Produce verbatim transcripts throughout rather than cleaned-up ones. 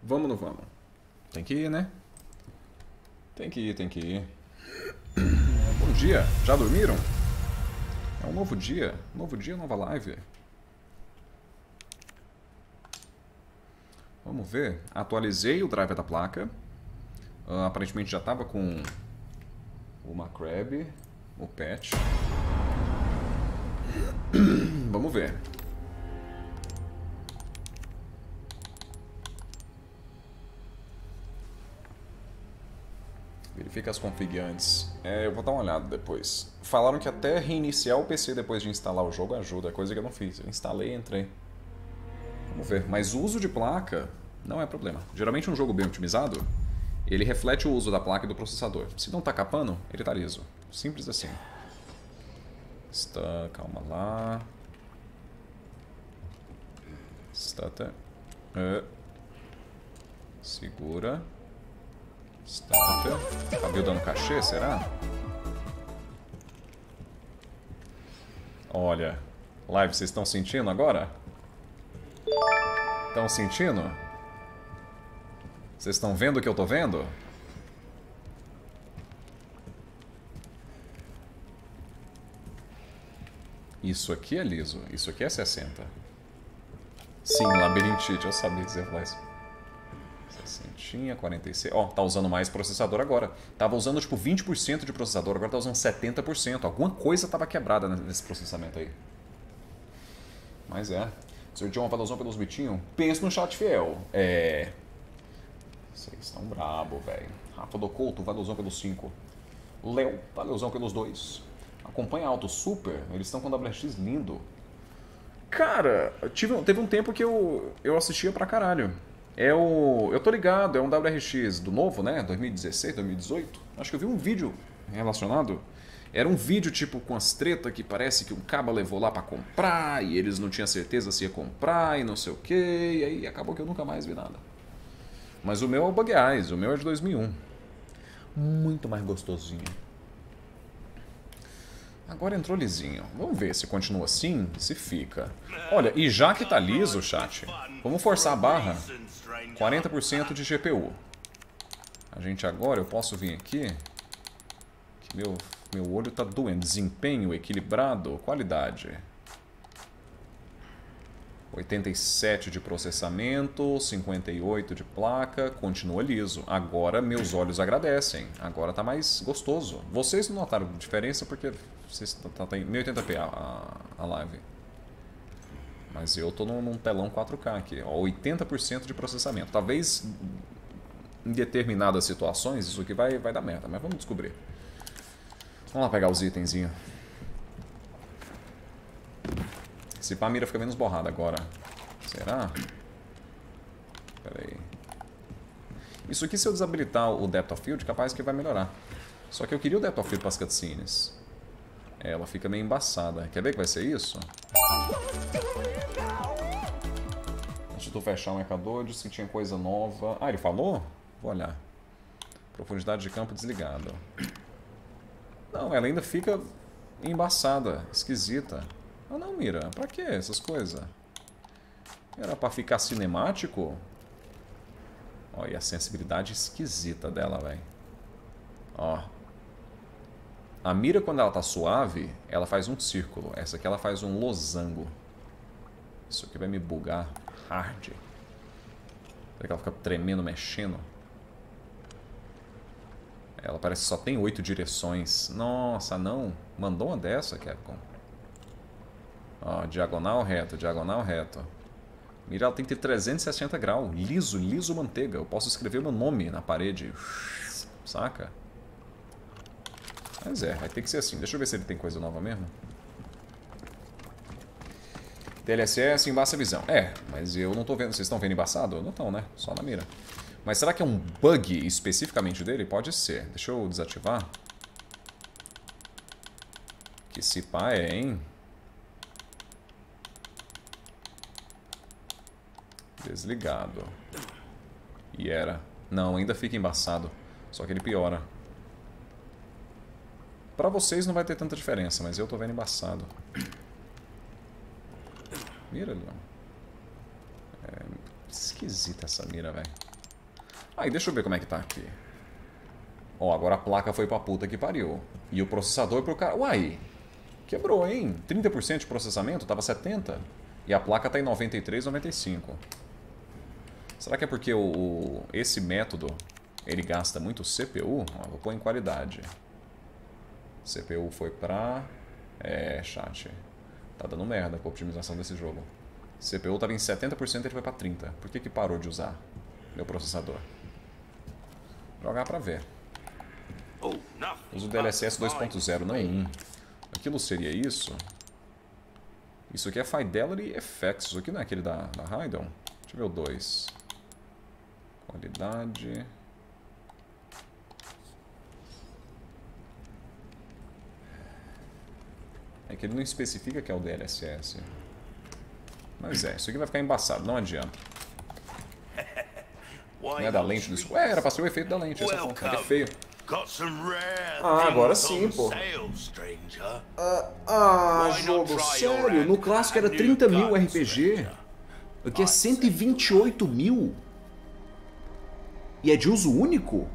Vamos ou não vamos? Tem que ir, né? Tem que ir, tem que ir. Bom dia. Já dormiram? É um novo dia. Novo dia, nova live. Vamos ver. Atualizei o driver da placa. Uh, aparentemente já estava com o Macrab, o patch. Vamos ver. Verifica as config antes. É, eu vou dar uma olhada depois. Falaram que até reiniciar o P C depois de instalar o jogo ajuda, coisa que eu não fiz. Eu instalei e entrei. Vamos ver. Mas o uso de placa não é problema. Geralmente um jogo bem otimizado, ele reflete o uso da placa e do processador. Se não tá capando, ele tá liso. Simples assim. Está, calma lá. Stutter. Uh. Segura. Starter. Tá buildando cachê, será? Olha. Live, vocês estão sentindo agora? Estão sentindo? Vocês estão vendo o que eu tô vendo? Isso aqui é liso. Isso aqui é sessenta. Sim, labirintite. Eu sabia dizer isso. sessenta, quarenta e seis. Ó, oh, tá usando mais processador agora. Tava usando tipo vinte por cento de processador, agora tá usando setenta por cento. Alguma coisa tava quebrada nesse processamento aí. Mas é. Senhor John, valorzão pelos bitinhos? Pensa no chat fiel. É. Vocês estão brabo, velho. Rafa do Couto, valorzão pelos cinco. Léo, valorzão pelos dois. Acompanha Auto Super, eles estão com W R X lindo. Cara, tive, teve um tempo que eu, eu assistia pra caralho. É o. Eu tô ligado, é um W R X do novo, né? dois mil e dezesseis, dois mil e dezoito. Acho que eu vi um vídeo relacionado. Era um vídeo tipo com as tretas que parece que um caba levou lá pra comprar e eles não tinham certeza se ia comprar e não sei o que. E aí acabou que eu nunca mais vi nada. Mas o meu é o Bug Eyes, o meu é de dois mil e um. Muito mais gostosinho. Agora entrou lisinho. Vamos ver se continua assim, se fica. Olha, e já que tá liso, chat, vamos forçar a barra. quarenta por cento de G P U. A gente agora, eu posso vir aqui. Que meu, meu olho tá doendo. Desempenho equilibrado, qualidade. oitenta e sete de processamento, cinquenta e oito de placa, continua liso. Agora meus olhos agradecem. Agora tá mais gostoso. Vocês não notaram diferença porque vocês tá, tá em mil e oitenta p a, a live. Mas eu tô num, num telão quatro K aqui, ó, oitenta por cento de processamento. Talvez em determinadas situações isso aqui vai, vai dar merda, mas vamos descobrir. Vamos lá pegar os itenzinhos. Se pá, a mira fica menos borrada agora. Será? Pera aí. Isso aqui, se eu desabilitar o Depth of Field, capaz que vai melhorar. Só que eu queria o Depth of Field para as cutscenes. Ela fica meio embaçada. Quer ver que vai ser isso? Deixa eu fechar o marcador, disse que tinha coisa nova. Ah, ele falou? Vou olhar. Profundidade de campo desligada. Não, ela ainda fica embaçada, esquisita. Ah não, mira, pra que essas coisas? Era pra ficar cinemático? Olha a sensibilidade esquisita dela, velho. Ó. A mira, quando ela tá suave, ela faz um círculo. Essa aqui ela faz um losango. Isso aqui vai me bugar hard. Será que ela fica tremendo, mexendo? Ela parece que só tem oito direções. Nossa, não. Mandou uma dessa, Capcom. Ó, diagonal, reto, diagonal, reto. Mira, ela tem que ter trezentos e sessenta graus. Liso, liso manteiga. Eu posso escrever meu nome na parede. Saca? Mas é, vai ter que ser assim. Deixa eu ver se ele tem coisa nova mesmo. D L S S, embaça a visão. É, mas eu não tô vendo. Vocês estão vendo embaçado? Não estão, né? Só na mira. Mas será que é um bug especificamente dele? Pode ser. Deixa eu desativar. Que se pá é, hein? Desligado. E era. Não, ainda fica embaçado. Só que ele piora. Pra vocês não vai ter tanta diferença, mas eu tô vendo embaçado. Mira ali, ó. É esquisita essa mira, velho. Aí, deixa eu ver como é que tá aqui. Ó, agora a placa foi pra puta que pariu. E o processador pro cara... Uai, quebrou, hein? trinta por cento de processamento, tava setenta por cento. E a placa tá em noventa e três, noventa e cinco. Será que é porque o, o, esse método, ele gasta muito C P U? Ó, vou pôr em qualidade. C P U foi pra... É, chat. Tá dando merda com a optimização desse jogo. C P U tava em setenta por cento, ele foi pra trinta por cento. Por que que parou de usar meu processador? Jogar pra ver. Uso o D L S S dois ponto zero, não um. Aquilo seria isso? Isso aqui é Fidelity F X. Isso aqui não é aquele da, da Raidon? Deixa eu ver o dois. Qualidade. É que ele não especifica que é o D L S S. Mas é, isso aqui vai ficar embaçado, não adianta. Não é da lente do escuro. É, era pra ser o efeito da lente, essa ponta. É feio. Ah, agora sim, pô. Ah, ah jogo, sério? No clássico era trinta mil R P G. Aqui é cento e vinte e oito mil. E é de uso único?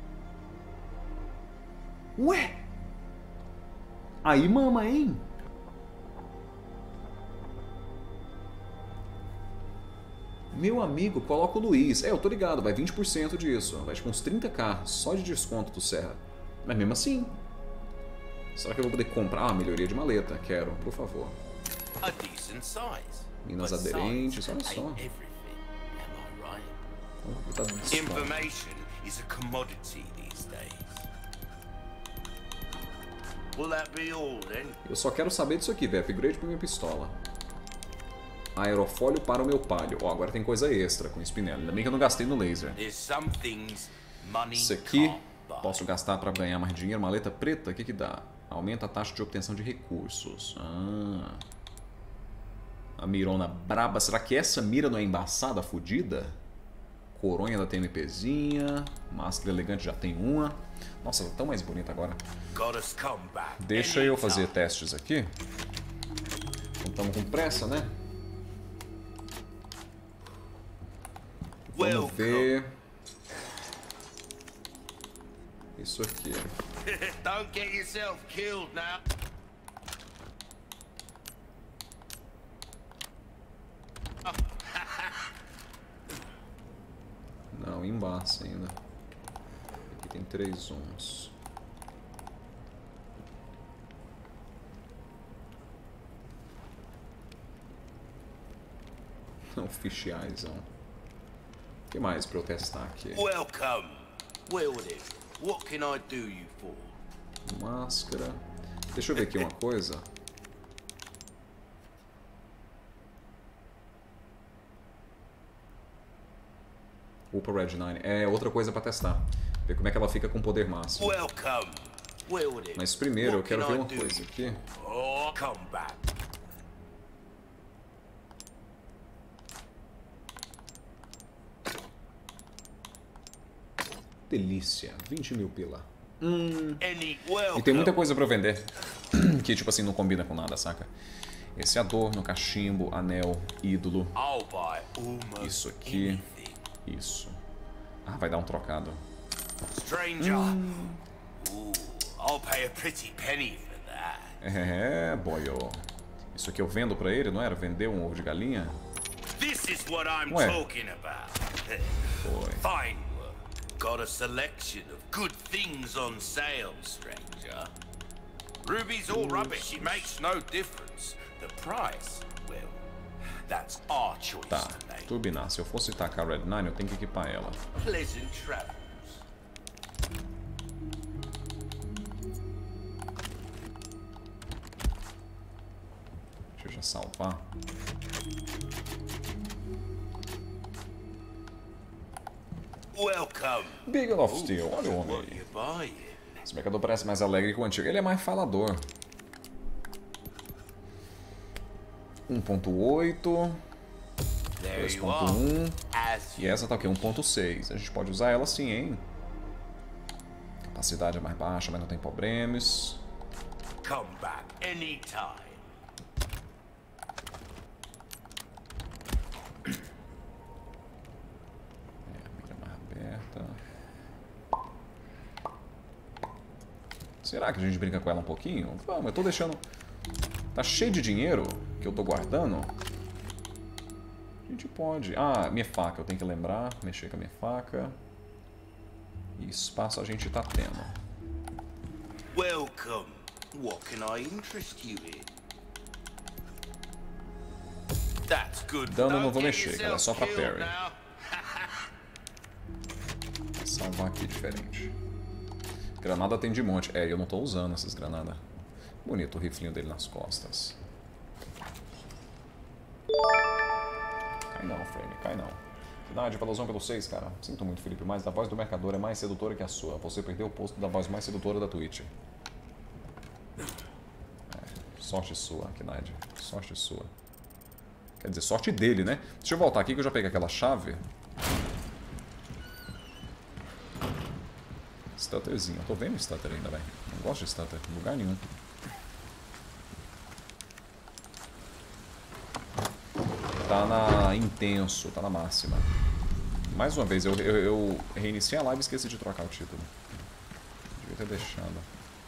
Ué? Aí mama, hein? Meu amigo, coloca o Luiz. É, eu tô ligado, vai vinte por cento disso. Vai tipo uns trinta k só de desconto do Serra. Mas mesmo assim. Será que eu vou poder comprar uma melhoria de maleta? Quero, por favor. Minas aderentes, olha só. Tá eu só quero saber disso aqui, velho. Upgrade pra minha pistola. Aerofólio para o meu palio. Ó, oh, agora tem coisa extra com Spinelli. Ainda bem que eu não gastei no laser. Isso aqui posso gastar para ganhar mais dinheiro. Maleta preta, o que que dá? Aumenta a taxa de obtenção de recursos. Ah. A mirona braba. Será que essa mira não é embaçada, fodida? Coronha da TMPzinha. Máscara elegante já tem uma. Nossa, tá tão mais bonita agora. Deixa eu fazer testes aqui. Então estamos com pressa, né? Vamos ver. Isso aqui. Don't get yourself killed now. Não, embaixo ainda. Aqui tem três uns. Não, fichiaizão. O que mais para eu testar aqui? Welcome. Wilden. What can I do you for? Máscara. Deixa eu ver aqui uma coisa. Upa Red nove. É outra coisa para testar. Ver como é que ela fica com poder máximo. Welcome. Wilden. Mas primeiro eu quero ver uma coisa aqui. Oh, come back. Delícia, vinte mil pila. Hum. E tem muita coisa pra eu vender que, tipo assim, não combina com nada, saca? Esse adorno, cachimbo, anel, ídolo. Isso aqui. Isso. Ah, vai dar um trocado. Hum. É, boyo. Isso aqui eu vendo pra ele, não era? Vender um ovo de galinha? Ué. Foi. Got a selection of good things on sale, stranger. Ruby's all rubbish, it makes no difference. The price, well, that's our choice to make. Tá, turbinar. Se eu fosse tacar a Red nove, eu tenho que equipar ela. Pleasant travels. Deixa eu já salvar. Welcome. Big of Steel, olha o homem aí. Esse mercador parece mais alegre que o antigo. Ele é mais falador. um ponto oito. dois ponto um. E essa tá o quê? um ponto seis. A gente pode usar ela sim, hein? Capacidade é mais baixa, mas não tem problemas. Come back anytime. Será que a gente brinca com ela um pouquinho? Vamos, eu tô deixando... Tá cheio de dinheiro que eu tô guardando. A gente pode... Ah, minha faca, eu tenho que lembrar. Mexer com a minha faca. E espaço a gente tá tendo. Welcome. What can I interest you in? That's good. Dano eu não vou mexer, cara. É só pra parry. Salvar aqui diferente. Granada tem de monte. É, eu não tô usando essas granadas. Bonito o riflinho dele nas costas. Cai não, Frame, cai não. Cidade, valosão pelo seis, cara. Sinto muito, Felipe, mas a voz do mercador é mais sedutora que a sua. Você perdeu o posto da voz mais sedutora da Twitch. É, sorte sua, Knight. Sorte sua. Quer dizer, sorte dele, né? Deixa eu voltar aqui que eu já peguei aquela chave. Stutterzinho. Eu tô vendo stutter ainda, velho. Não gosto de stutter em lugar nenhum. Tá na intenso, tá na máxima. Mais uma vez, eu, eu, eu reiniciei a live e esqueci de trocar o título. Devia ter deixado.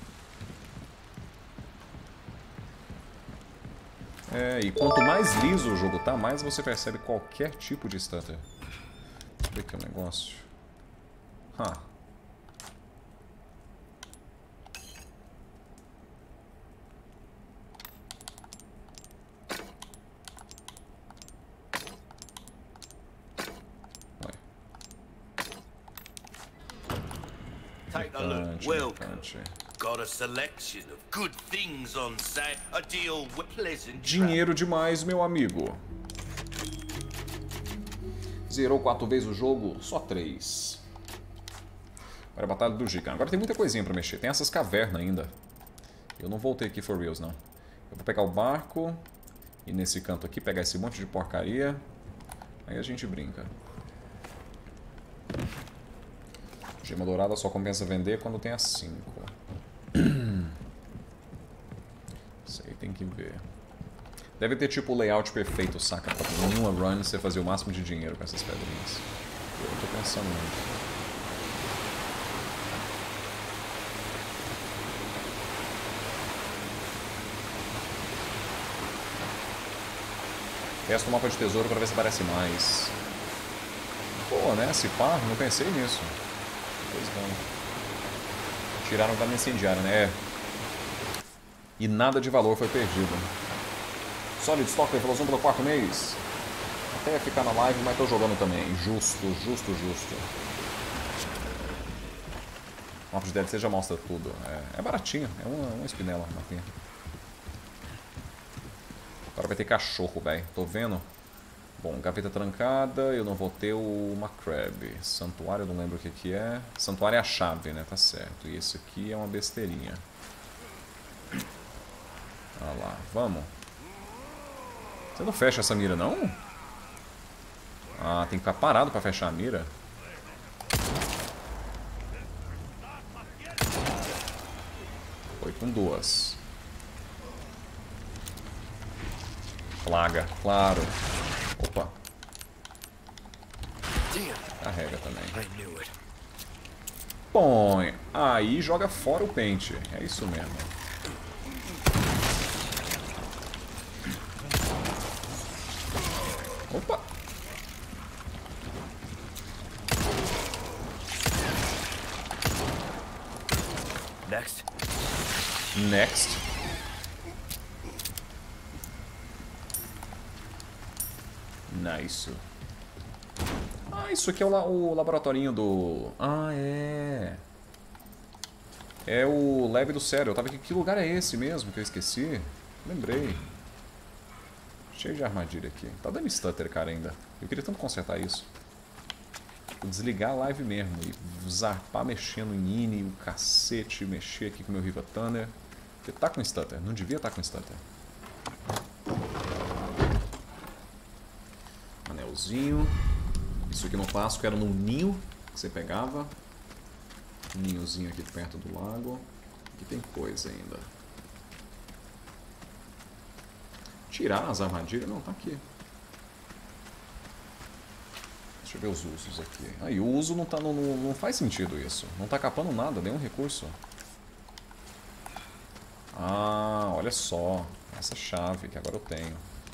É, e quanto mais liso o jogo tá, mais você percebe qualquer tipo de stutter. Deixa eu ver aqui o negócio. Ah. Take a look. Welcome. Got a selection of good things on sale. A deal with pleasant. Dinheiro demais, meu amigo. Zerou quatro vezes o jogo? Só três. Agora a Batalha do Gigan. Agora tem muita coisinha pra mexer. Tem essas cavernas ainda. Eu não voltei aqui for reals, não. Eu vou pegar o barco. E nesse canto aqui pegar esse monte de porcaria. Aí a gente brinca. Gema dourada só compensa vender quando tem as cinco. Isso aí tem que ver. Deve ter tipo o layout perfeito, saca? Pra em uma run você fazer o máximo de dinheiro com essas pedrinhas. Eu tô pensando nisso. Testa o mapa de tesouro pra ver se aparece mais. Pô, né? Se pá, não pensei nisso. Pois não. Tiraram da minha incendiária, né? É. E nada de valor foi perdido. Solid Stalker, evolução pelo quarto mês. Até ficar na live, mas tô jogando também. Justo, justo, justo. O mapa de D L C já mostra tudo. É, é baratinho, é uma, uma espinela. Mapinha. Agora vai ter cachorro, velho. Tô vendo? Bom, gaveta trancada, eu não vou ter o Macrab. Santuário, eu não lembro o que que é. Santuário é a chave, né? Tá certo. E esse aqui é uma besteirinha. Olha lá, vamos. Você não fecha essa mira, não? Ah, tem que ficar parado pra fechar a mira. Foi com duas. Plaga, claro. Opa. Carrega também. Põe. Aí joga fora o pente. É isso mesmo. Opa. Next. Next. Nice. Ah, isso aqui é o, la o laboratorinho do... Ah, é. É o lab do Cero. Eu tava aqui. Que lugar é esse mesmo que eu esqueci? Lembrei. Cheio de armadilha aqui. Tá dando stutter, cara, ainda. Eu queria tanto consertar isso. Vou desligar a live mesmo e zarpar mexendo em Ini, o cacete, mexer aqui com o meu Riva Thunder. Porque tá com stutter. Não devia estar tá com stutter. Anelzinho. Isso aqui no clássico era no ninho que você pegava. Um ninhozinho aqui perto do lago. Aqui tem coisa ainda. Tirar as armadilhas? Não, tá aqui. Deixa eu ver os usos aqui. Aí, o uso não, tá, não, não faz sentido isso. Não tá capando nada, nenhum recurso. Ah, olha só. Essa chave que agora eu tenho.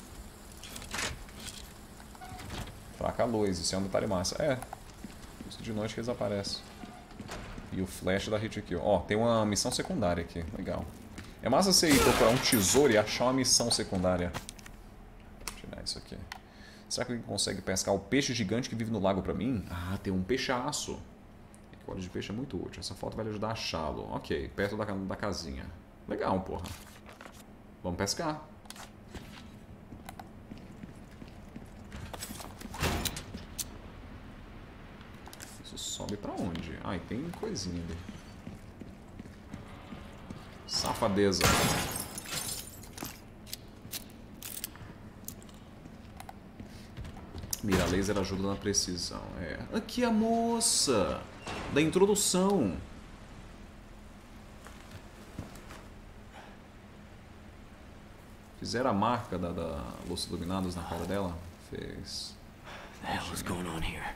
Fraca a luz, isso é um detalhe massa. É, isso de noite que eles aparecem. E o flash da hit kill. Ó, tem uma missão secundária aqui, legal. É massa você ir procurar um tesouro e achar uma missão secundária. Vou tirar isso aqui. Será que alguém consegue pescar o peixe gigante que vive no lago pra mim? Ah, tem um peixe-aço. Óleo de peixe é muito útil. Essa foto vai lhe ajudar a achá-lo. Ok, perto da, da casinha. Legal, porra. Vamos pescar. Isso sobe pra onde? Ah, e tem coisinha ali. Safadeza. Mira laser ajuda na precisão. É. Aqui a moça da introdução. Fizeram a marca da, da Luz Iluminados na cara dela? Fez. What the hell is going on here?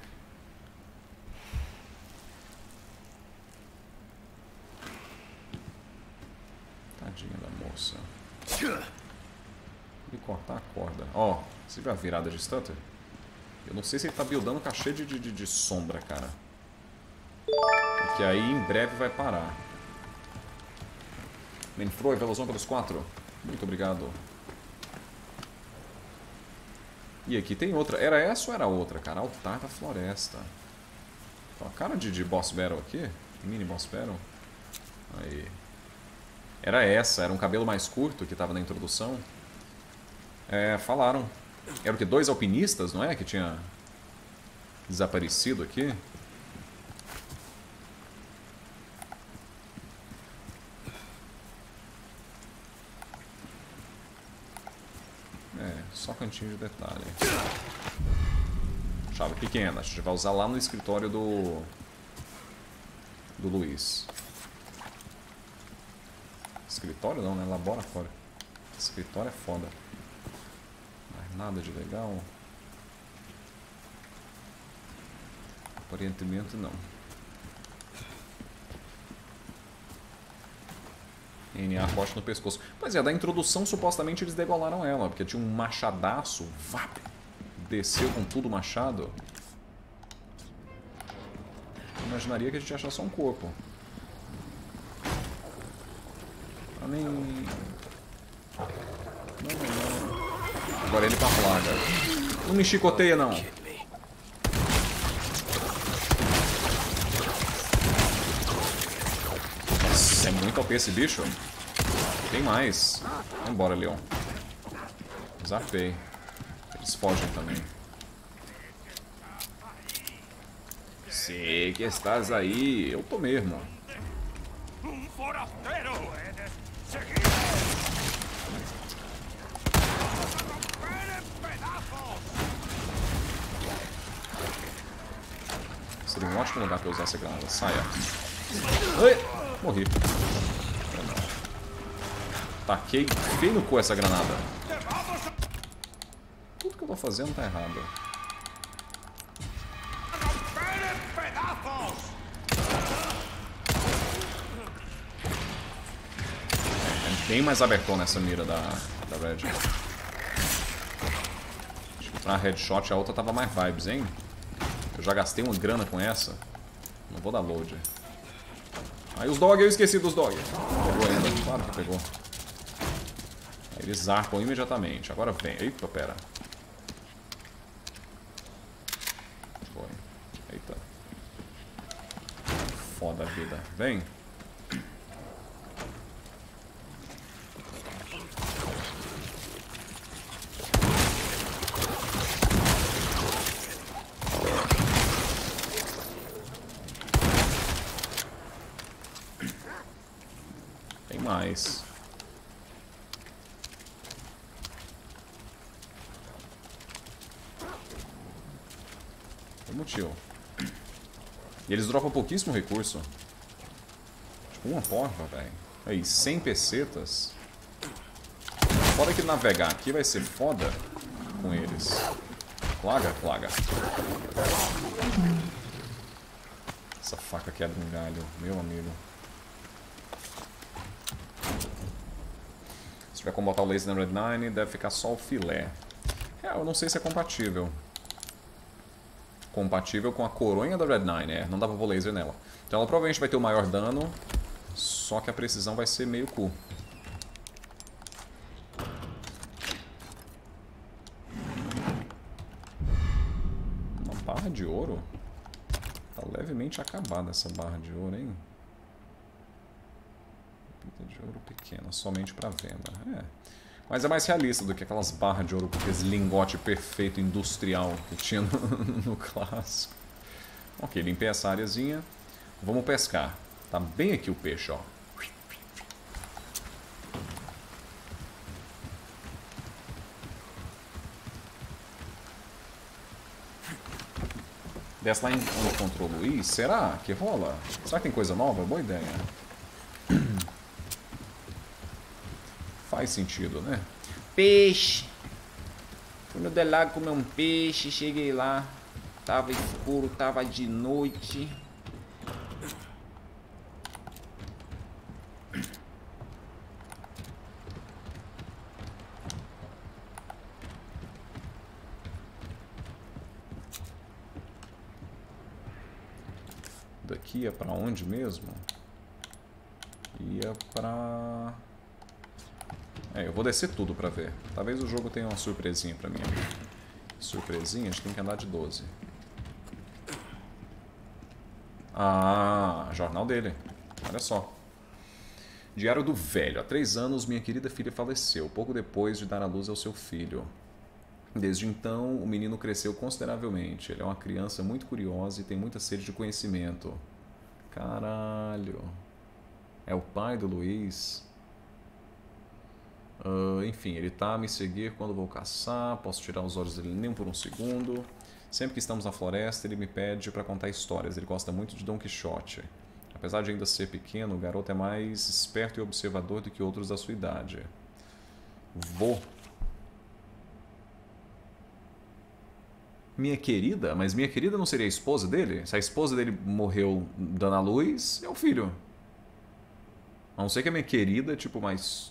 Tadinha da moça. E cortar a corda. Ó, oh, você viu a virada de stutter? Eu não sei se ele tá buildando cachê de, de, de sombra, cara. Porque aí em breve vai parar. Menfroy, Velozão pelos quatro. Muito obrigado. E aqui tem outra. Era essa ou era outra, cara? Altar da Floresta. Ó, cara de, de Boss Battle aqui. Mini Boss Battle. Aí. Era essa. Era um cabelo mais curto que tava na introdução. É, falaram. Era o que? Dois alpinistas, não é? Que tinha desaparecido aqui. É, só cantinho de detalhe. Chave pequena. A gente vai usar lá no escritório do... do Luiz. Escritório não, né? Laboratório. Escritório é foda. Nada de legal. Aparentemente não. N A corte no pescoço. Pois é, da introdução supostamente eles degolaram ela, porque tinha um machadaço. Vap, desceu com tudo o machado. Eu imaginaria que a gente ia achar só um corpo. Ah, nem... Não, não, não. Agora ele pra plaga. Não me chicoteia, não. Nossa, é muito O P esse bicho. Tem mais. Vai embora, Leon. Zarpei. Eles fogem também. Sei que estás aí. Eu tô mesmo. Um forasteiro é de seguir. Seria um ótimo lugar pra eu usar essa granada. Saia. Ai! Morri. Taquei bem no cu essa granada. Tudo que eu tô fazendo tá errado. É bem mais abertão nessa mira da, da Red. Acho que a headshot, a outra tava mais vibes, hein? Eu já gastei uma grana com essa. Não vou dar load. Aí os dog, eu esqueci dos dog. Pegou ainda, claro que pegou. Aí eles zarpam imediatamente. Agora vem. Eita, pera. Foi. Eita. Foda a vida. Vem. Mais. Tem motivo. E eles dropam pouquíssimo recurso. Tipo, uma porra, velho. Aí, cem pesetas. Foda que navegar aqui vai ser foda com eles. Plaga, plaga. Essa faca quebra um galho, meu amigo. tiver como botar o laser na Red nine, deve ficar só o filé. É, eu não sei se é compatível. Compatível com a coronha da Red nine, é. Não dá pra pôr laser nela. Então ela provavelmente vai ter o maior dano, só que a precisão vai ser meio cu. Uma barra de ouro? Tá levemente acabada essa barra de ouro, hein? Pita de ouro pequena, somente para venda. É. Mas é mais realista do que aquelas barras de ouro com aquele lingote perfeito industrial que tinha no, no clássico. Ok, limpei essa areazinha. Vamos pescar. Tá bem aqui o peixe, ó. Desce lá em onde encontrou o Luiz. Será que rola? Será que tem coisa nova? Boa ideia. Faz sentido, né? Peixe! Fui no Delago comer um peixe, cheguei lá. Tava escuro, tava de noite. Daqui ia pra onde mesmo? Ia pra... É, eu vou descer tudo pra ver. Talvez o jogo tenha uma surpresinha pra mim. Surpresinha? A gente tem que andar de doze. Ah, jornal dele. Olha só. Diário do velho. Há três anos, minha querida filha faleceu, pouco depois de dar à luz ao seu filho. Desde então, o menino cresceu consideravelmente. Ele é uma criança muito curiosa e tem muita sede de conhecimento. Caralho. É o pai do Luiz. Uh, enfim, ele tá a me seguir quando vou caçar. Posso tirar os olhos dele nem por um segundo. Sempre que estamos na floresta, ele me pede para contar histórias. Ele gosta muito de Don Quixote. Apesar de ainda ser pequeno, o garoto é mais esperto e observador do que outros da sua idade. Vou. Minha querida? Mas minha querida não seria a esposa dele? Se a esposa dele morreu dando à luz, é o filho. A não ser que a minha querida, tipo, mais...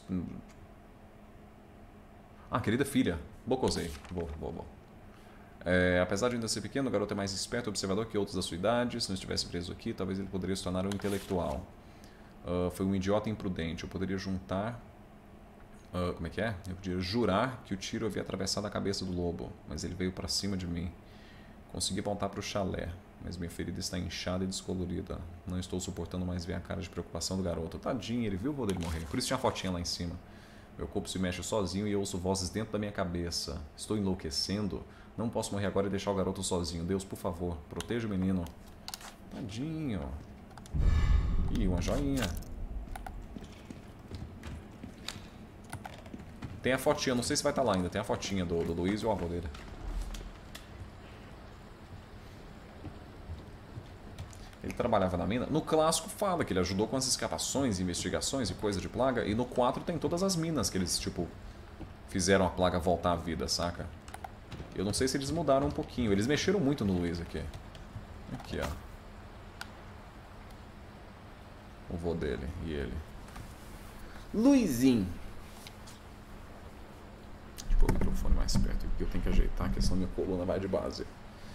Ah, querida filha. Bocosei. Vou, vou, vou. É, apesar de ainda ser pequeno, o garoto é mais esperto e observador que outros da sua idade. Se não estivesse preso aqui, talvez ele poderia se tornar um intelectual. Uh, foi um idiota imprudente. Eu poderia juntar... Uh, como é que é? Eu podia jurar que o tiro havia atravessado a cabeça do lobo, mas ele veio para cima de mim. Consegui voltar para o chalé, mas minha ferida está inchada e descolorida. Não estou suportando mais ver a cara de preocupação do garoto. Tadinho, ele viu o vô dele morrer. Por isso tinha a fotinha lá em cima. Meu corpo se mexe sozinho e eu ouço vozes dentro da minha cabeça. Estou enlouquecendo? Não posso morrer agora e deixar o garoto sozinho. Deus, por favor, proteja o menino. Tadinho. Ih, uma joinha. Tem a fotinha, não sei se vai estar lá ainda. Tem a fotinha do, do Luiz e o avô dele. Ele trabalhava na mina. No clássico fala que ele ajudou com as escavações, investigações e coisa de plaga. E no quatro tem todas as minas que eles, tipo, fizeram a plaga voltar à vida, saca? Eu não sei se eles mudaram um pouquinho. Eles mexeram muito no Luiz aqui. Aqui, ó. O vô dele e ele. Luizinho. Deixa eu pôr o microfone mais perto aqui, porque eu tenho que ajeitar, que senão minha coluna vai de base.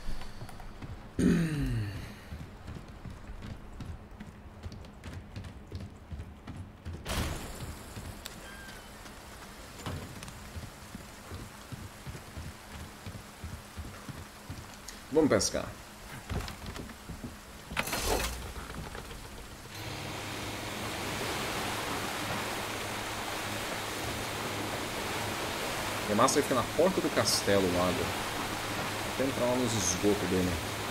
Vamos pescar. E a massa fica na porta do castelo lá, até entrar lá nos esgotos dele.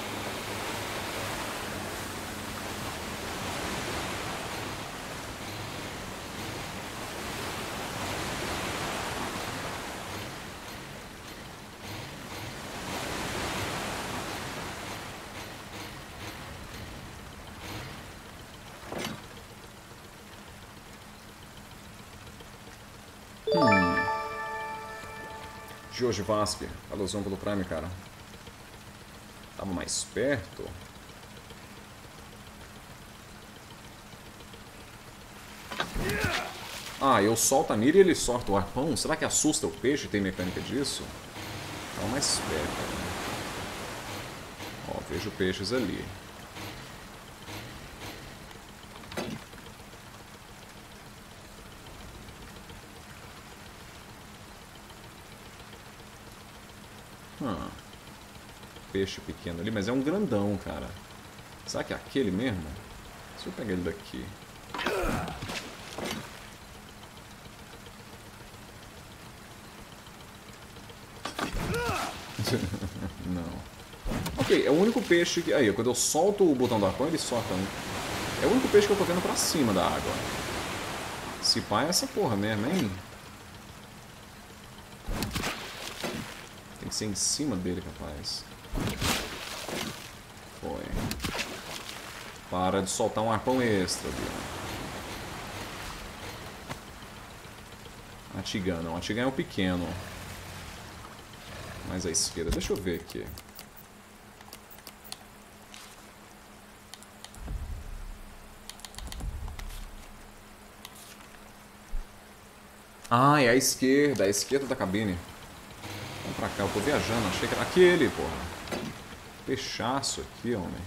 Jorge Vasque, alusão pelo Prime, cara. Tava mais perto. Ah, eu solto a mira e ele solta o arpão? Será que assusta o peixe? Tem mecânica disso? Então mais esperto, né? Ó, vejo peixes ali. Hum. Peixe pequeno ali, mas é um grandão, cara. Será que é aquele mesmo? Deixa eu pegar ele daqui. Não. Ok, é o único peixe que... Aí, quando eu solto o botão do arpão, ele solta um. É o único peixe que eu tô vendo pra cima da água. Se pá é essa porra mesmo, hein? Tem que ser em cima dele, capaz. Foi. Para de soltar um arpão extra, viu? Atigan, não. Atigan é o pequeno. Mais à esquerda. Deixa eu ver aqui. Ah, é à esquerda. À esquerda da cabine. Vamos pra cá. Eu tô viajando. Achei que era aquele, porra. Peixaço aqui, homem.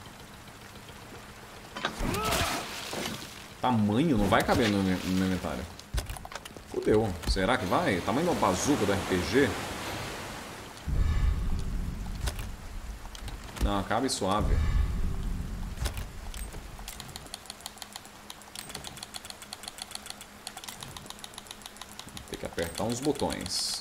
Tamanho não vai caber no meu inventário. Fudeu. Será que vai? Tamanho da bazuca do R P G? Não, cabe suave. Tem que apertar uns botões.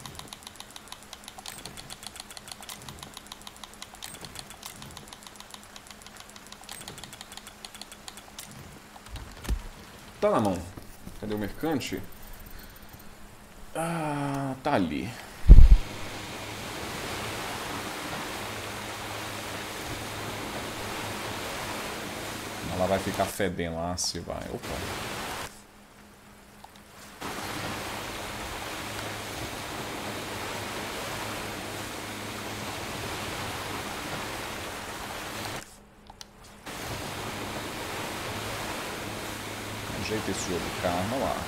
Tá na mão. Cadê o mercante? Ah, tá ali. Ela vai ficar fedendo lá, se vai. Opa. Ajeita esse outro karma lá.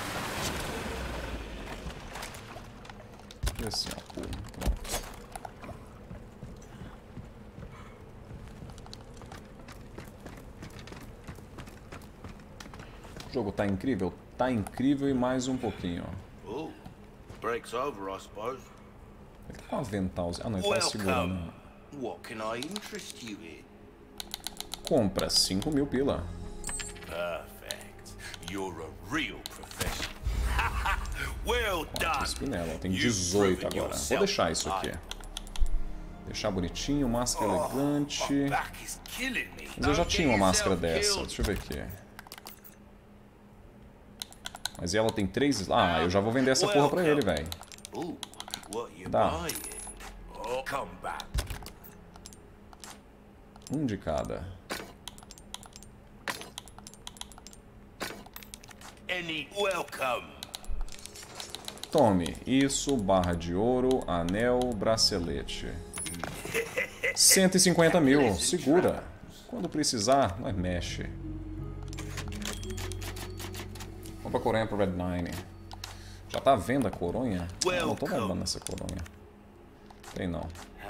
E assim, ó. Pum, pronto. O jogo tá incrível? Tá incrível e mais um pouquinho, ó. Oh, break's over, I suppose. Ele tá com um avental. Ah, não, ele tá segurando. What can I interest you in? Compra cinco mil pila. Perfect. You're a real professional. Well done. Spinella, tem dezoito agora. Vou deixar isso aqui. Deixar bonitinho, máscara elegante. Mas eu já tinha uma máscara dessa. Deixa eu ver aqui. Mas ela tem três... Ah, eu já vou vender essa porra pra ele, velho. Dá. Um de cada. Tome. Isso, barra de ouro, anel, bracelete. cento e cinquenta mil. Segura. Quando precisar, nós mexe. Vamos pra coronha pro Red Nine. Já tá à venda a coronha? Ah, não tô lembrando dessa coronha. Tem não.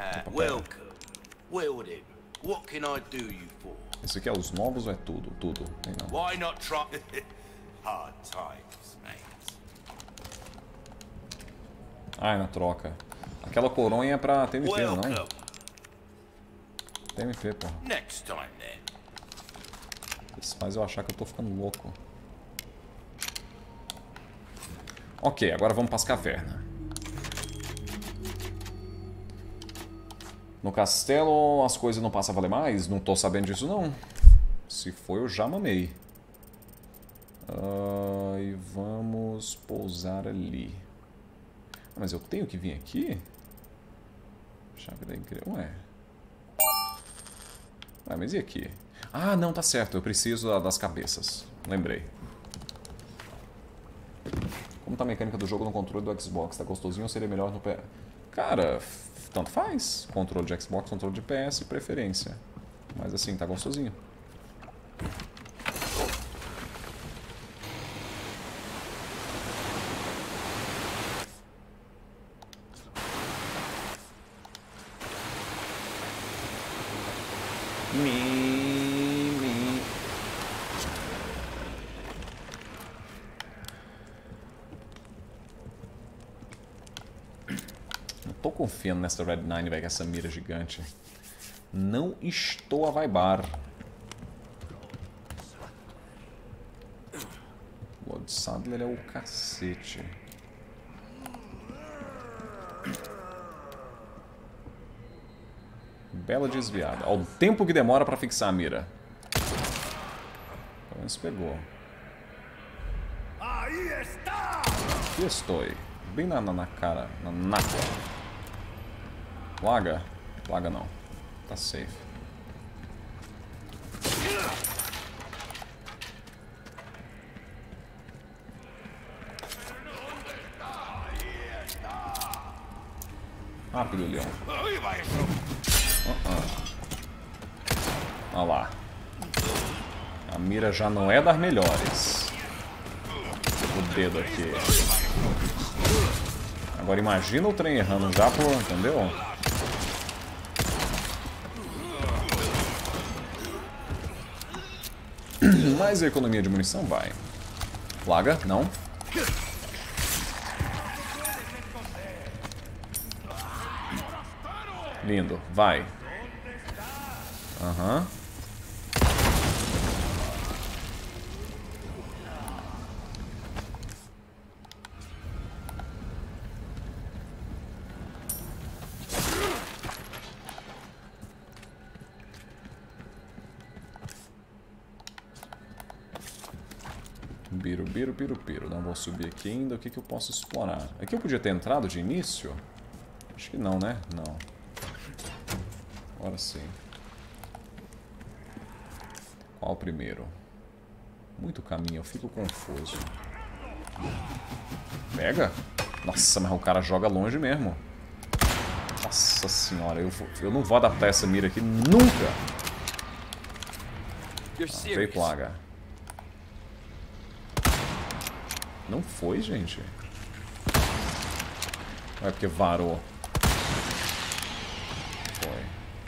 Esse aqui é os novos ou é tudo? Tudo. Tem não. Ah, é na troca. Aquela coronha é pra T M P, não? T M P, porra. Isso faz eu achar que eu tô ficando louco. Ok, agora vamos para as cavernas. No castelo as coisas não passam a valer mais? Não tô sabendo disso não. Se for, eu já mamei. Uh, e vamos pousar ali. Ah, mas eu tenho que vir aqui? Chave da igreja. Ué. Ué, mas e aqui? Ah, não, tá certo. Eu preciso das cabeças. Lembrei. Como tá a mecânica do jogo no controle do Xbox? Tá gostosinho ou seria melhor no P S? Cara, tanto faz. Controle de Xbox, controle de P S, preferência. Mas assim, tá gostosinho. confiando nessa Red nine, velho, com essa mira gigante. Não estou a vibar. Blood Saddler é o cacete. Bela desviada. Olha o tempo que demora pra fixar a mira. Pelo menos pegou. Aqui estou. Bem na, na, na cara. Na nata. Plaga? Plaga não. Tá safe. Rápido, Leon. Uh-uh. Olha lá. A mira já não é das melhores. O dedo aqui. Agora imagina o trem errando já por... Entendeu? Mais economia de munição vai. Plaga? Não. Lindo. Vai. Aham. Uhum. Biro, biro, biro, biro. Não vou subir aqui ainda. O que, que eu posso explorar? Aqui eu podia ter entrado de início? Acho que não, né? Não. Agora sim. Qual o primeiro? Muito caminho, eu fico confuso. Pega? Nossa, mas o cara joga longe mesmo. Nossa senhora, eu, eu não vou adaptar essa mira aqui nunca. Ah, veio plaga. Não foi, gente. É porque varou. Foi.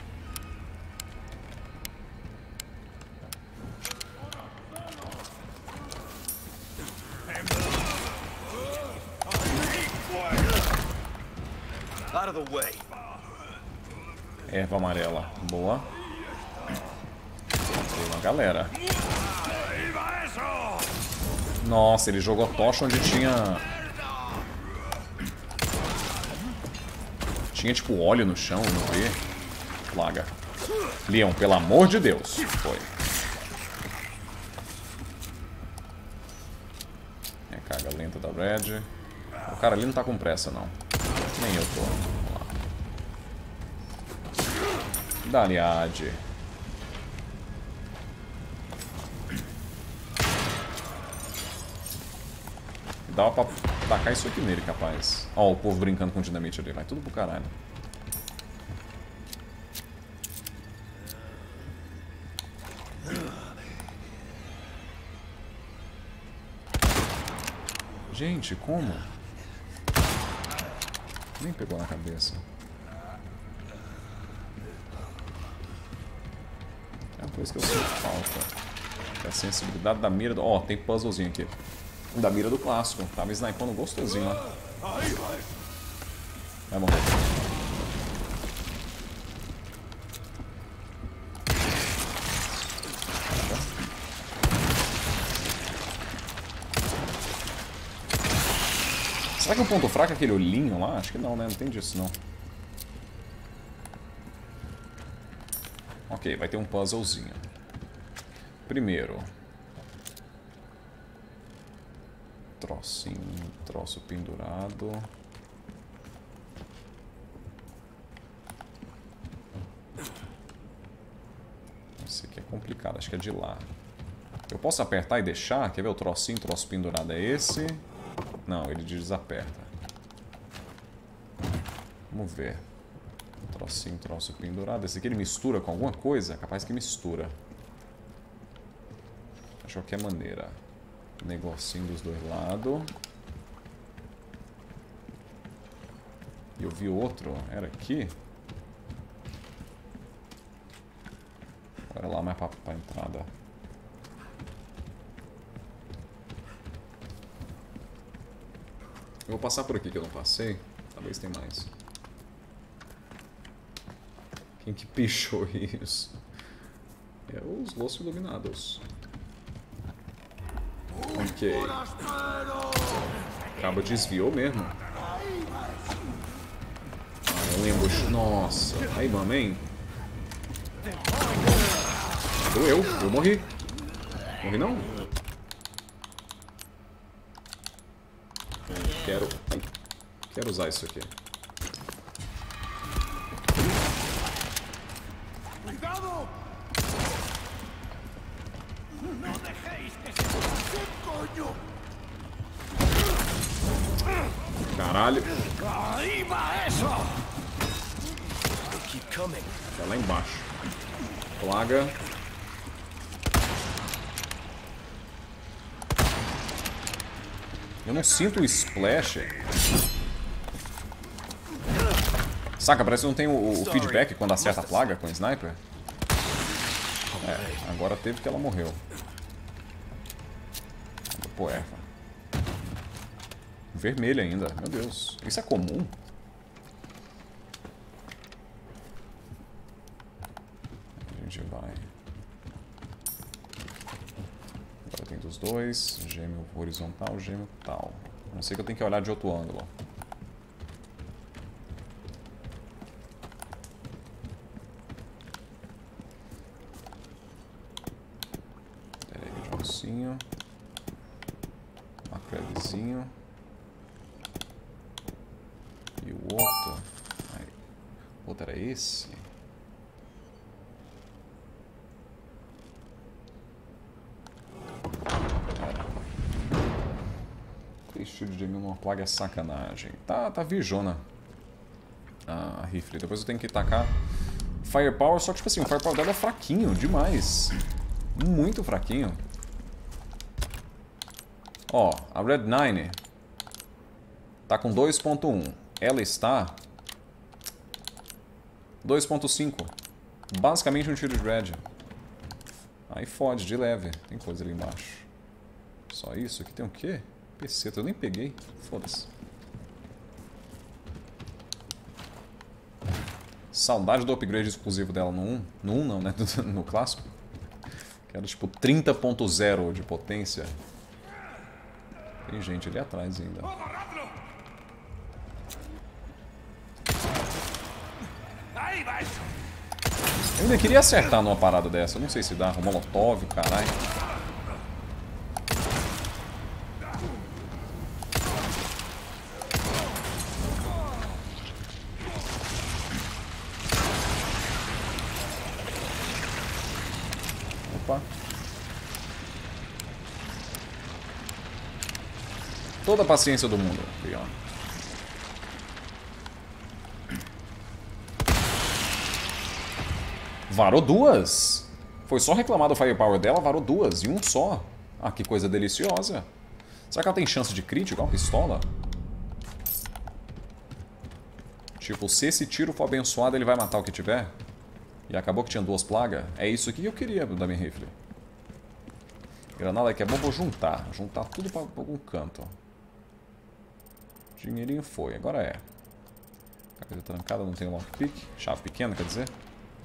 Erva amarela. Boa. Tem uma galera. Nossa, ele jogou tocha onde tinha... Tinha, tipo, óleo no chão, não vê? Plaga. Leon, pelo amor de Deus. Foi. É, carga lenta da Red. O cara ali não tá com pressa, não. Nem eu tô. Vamos lá. Daliade. Dava pra tacar isso aqui nele, capaz. Ó, o povo brincando com dinamite ali. Vai tudo pro caralho. Gente, como? Nem pegou na cabeça. É uma coisa que eu sinto falta. É a sensibilidade da mira do... Ó, tem puzzlezinho aqui. Da mira do clássico. Tava snipando gostosinho lá. Vai morrer. Será que o ponto fraco é aquele olhinho lá? Acho que não, né? Não tem disso, não. Ok, vai ter um puzzlezinho. Primeiro... Trocinho, troço pendurado. Esse aqui é complicado, acho que é de lá. Eu posso apertar e deixar? Quer ver o trocinho, troço pendurado é esse? Não, ele desaperta. Vamos ver. Trocinho, troço pendurado. Esse aqui ele mistura com alguma coisa? Capaz que mistura. De qualquer maneira. Negocinho dos dois lados. E eu vi outro. Era aqui? Era lá mais pra, pra entrada. Eu vou passar por aqui que eu não passei. Talvez tenha mais. Quem que pichou isso? É os Los Iluminados. Ok. Acaba desviou mesmo. Ah, eu lembro. Nossa. Aí, mamãe. Doeu. Eu morri. Morri não? Quero... Ai. Quero usar isso aqui. Caralho. Tá lá embaixo. Plaga. Eu não sinto o splash. Saca, parece que não tem o, o feedback quando acerta a plaga com o sniper. É, agora teve que ela morreu. Pô, erva. Vermelho ainda, meu Deus. Isso é comum? A gente vai. Agora tem dos dois. Gêmeo horizontal, gêmeo tal. A não ser que eu tenho que olhar de outro ângulo. Johncinho. Macrevezinho. E o outro. Ai, o outro era esse? Era. Estilo de uma plaga é sacanagem. Tá, tá virjona a rifle. Depois eu tenho que tacar Firepower, só que tipo assim, o Firepower dela é fraquinho demais. Muito fraquinho. Ó, a Red nove tá com dois ponto um. Ela está dois ponto cinco. Basicamente um tiro de Red. Aí fode, de leve. Tem coisa ali embaixo. Só isso? Aqui tem o quê? Peceta, eu nem peguei. Foda-se. Saudade do upgrade exclusivo dela no um. No um não, né? No clássico. Que era tipo trinta ponto zero de potência. Tem gente ali atrás ainda. Eu ainda queria acertar numa parada dessa. Eu não sei se dá. O molotov, caralho. Opa. Toda a paciência do mundo, Leon. Varou duas. Foi só reclamar do Firepower dela, varou duas. E um só. Ah, que coisa deliciosa. Será que ela tem chance de crítico igual a pistola? Tipo, se esse tiro for abençoado, ele vai matar o que tiver? E acabou que tinha duas plagas? É isso aqui que eu queria da minha rifle. Granada que é bom, vou juntar. Juntar tudo para algum canto. Dinheirinho foi, agora é. Coisa trancada, não tem lockpick. Chave pequena, quer dizer?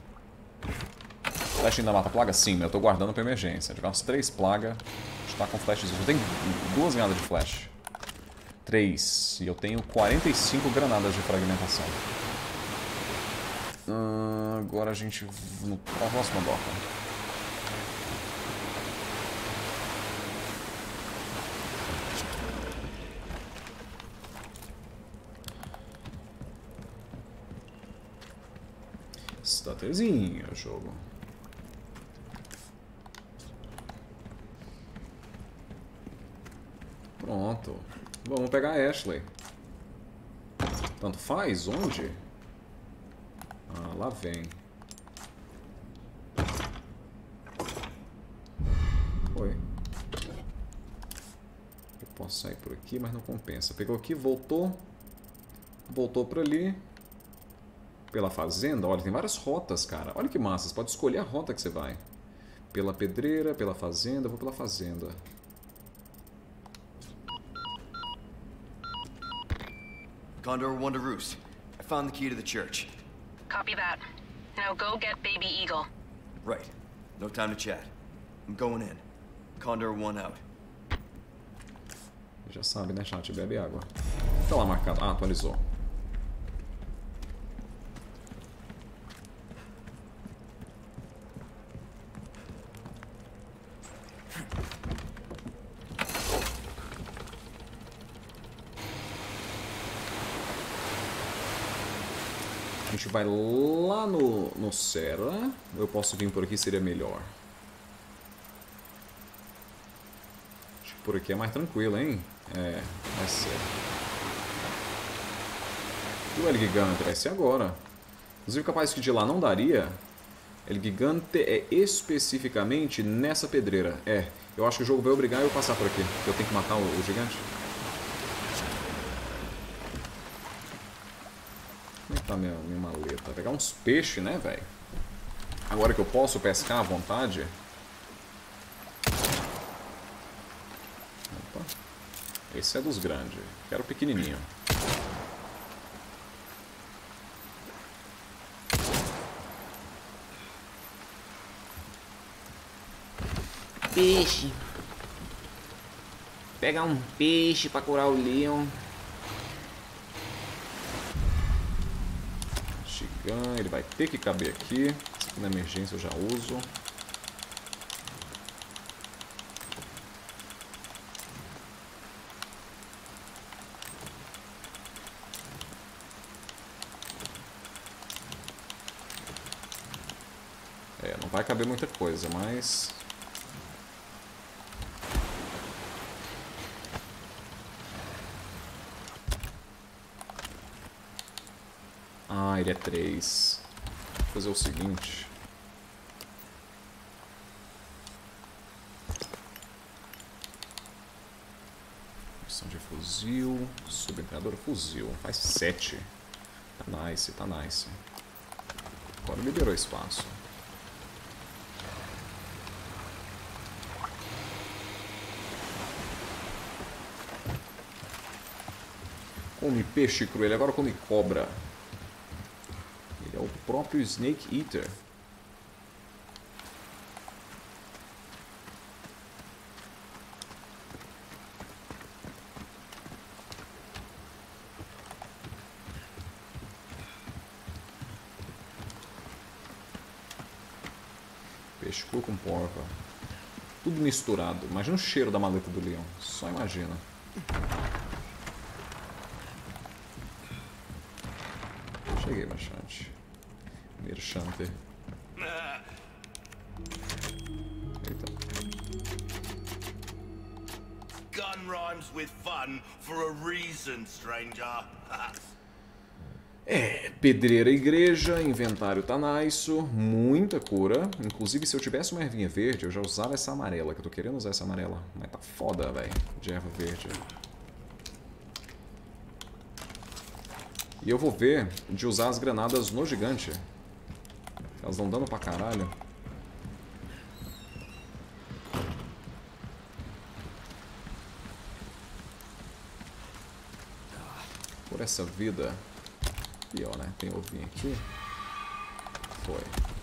Flash ainda mata plaga? Sim, mas eu tô guardando pra emergência. Tiver umas três plagas. A gente tá com flashzinho. Eu tenho duas granadas de flash. Três. E eu tenho quarenta e cinco granadas de fragmentação. Hum, agora a gente... No próximo doca. Stutterzinho, jogo. Pronto. Vamos pegar a Ashley. Tanto faz? Onde? Ah, lá vem. Foi. Eu posso sair por aqui, mas não compensa. Pegou aqui, voltou. Voltou para ali. Pela fazenda, olha, tem várias rotas, cara. Olha que massa, você pode escolher a rota que você vai. Pela pedreira, pela fazenda, vou pela fazenda. Condor one to Roost. I found the key to the church. Copy that. Now go get Baby Eagle. Right. No time to chat. I'm going in. Condor one out. Já sabe, né, chat? Bebe água. Tá lá marcado. Ah, atualizou. A gente vai lá no, no Serra. Ou eu posso vir por aqui, seria melhor. Acho que por aqui é mais tranquilo, hein? É, vai ser. E o El Gigante vai ser agora. Inclusive, capaz que de lá não daria. El Gigante é especificamente nessa pedreira. É, eu acho que o jogo vai obrigar eu a passar por aqui. Eu tenho que matar o, o gigante. Como é que tá minha, minha maleta? Vou pegar uns peixes, né, velho? Agora que eu posso pescar à vontade. Opa. Esse é dos grandes. Quero o pequenininho. Peixe. Pegar um peixe pra curar o Leon. Gigan, ele vai ter que caber aqui. Esse aqui na emergência eu já uso. É, não vai caber muita coisa, mas... Ah, ele é três. Vou fazer o seguinte. Missão de fuzil. Submetralhadora fuzil. Faz sete. Tá nice, tá nice. Agora liberou espaço. Come peixe cru, ele agora come cobra. Ele é o próprio Snake Eater. Peixe cru com porca. Tudo misturado. Imagina o cheiro da maleta do leão. Só imagina. Cheguei, Marchante. Merchante. Eita. Gun rhymes with fun for a reason, stranger. É, pedreira igreja, inventário tá nice, muita cura. Inclusive, se eu tivesse uma ervinha verde, eu já usava essa amarela, que eu tô querendo usar essa amarela. Mas tá foda, velho, de erva verde. E eu vou ver de usar as granadas no gigante. Elas estão dando pra caralho. Por essa vida. Pior, né? Tem ovinho aqui. Foi.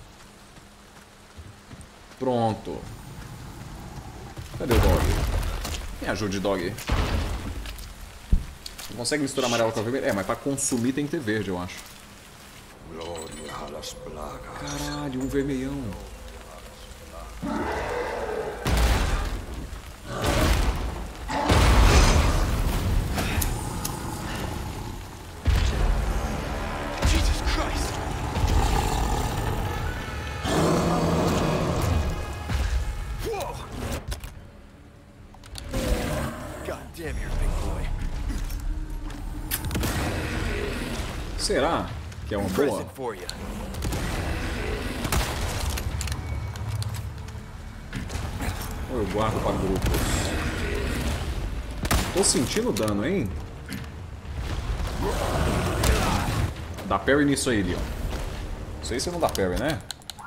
Pronto. Cadê o dog? Me ajude, dog. Não consegue misturar amarelo com a vermelha? É, mas pra consumir tem que ter verde, eu acho. Caralho, um vermelhão. Jesus Christ! Whoa! God damn, you're a big boy. Será que é uma boa? Present for you. Ou eu guardo para grupos? Tô sentindo dano, hein? Dá parry nisso aí, Leon. Isso aí você não dá parry, né?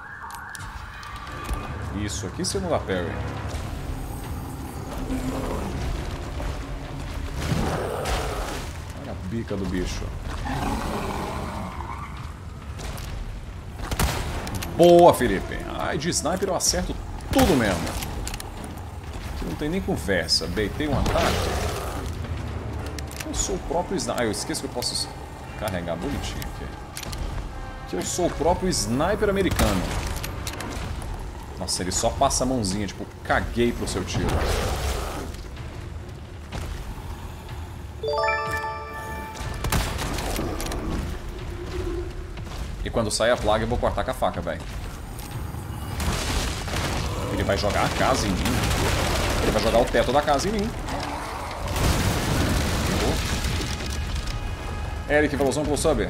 Isso aqui você não dá parry. Olha a bica do bicho. Boa, Felipe. Ai, de sniper eu acerto tudo mesmo. Aqui não tem nem conversa. Beitei um ataque. Eu sou o próprio sniper. Ah, eu esqueço que eu posso carregar bonitinho aqui. Que eu sou o próprio sniper americano. Nossa, ele só passa a mãozinha, tipo, caguei pro seu tiro. E quando sair a plaga eu vou cortar com a faca, velho. Ele vai jogar a casa em mim. Ele vai jogar o teto da casa em mim. Eric, veloção pelo sub.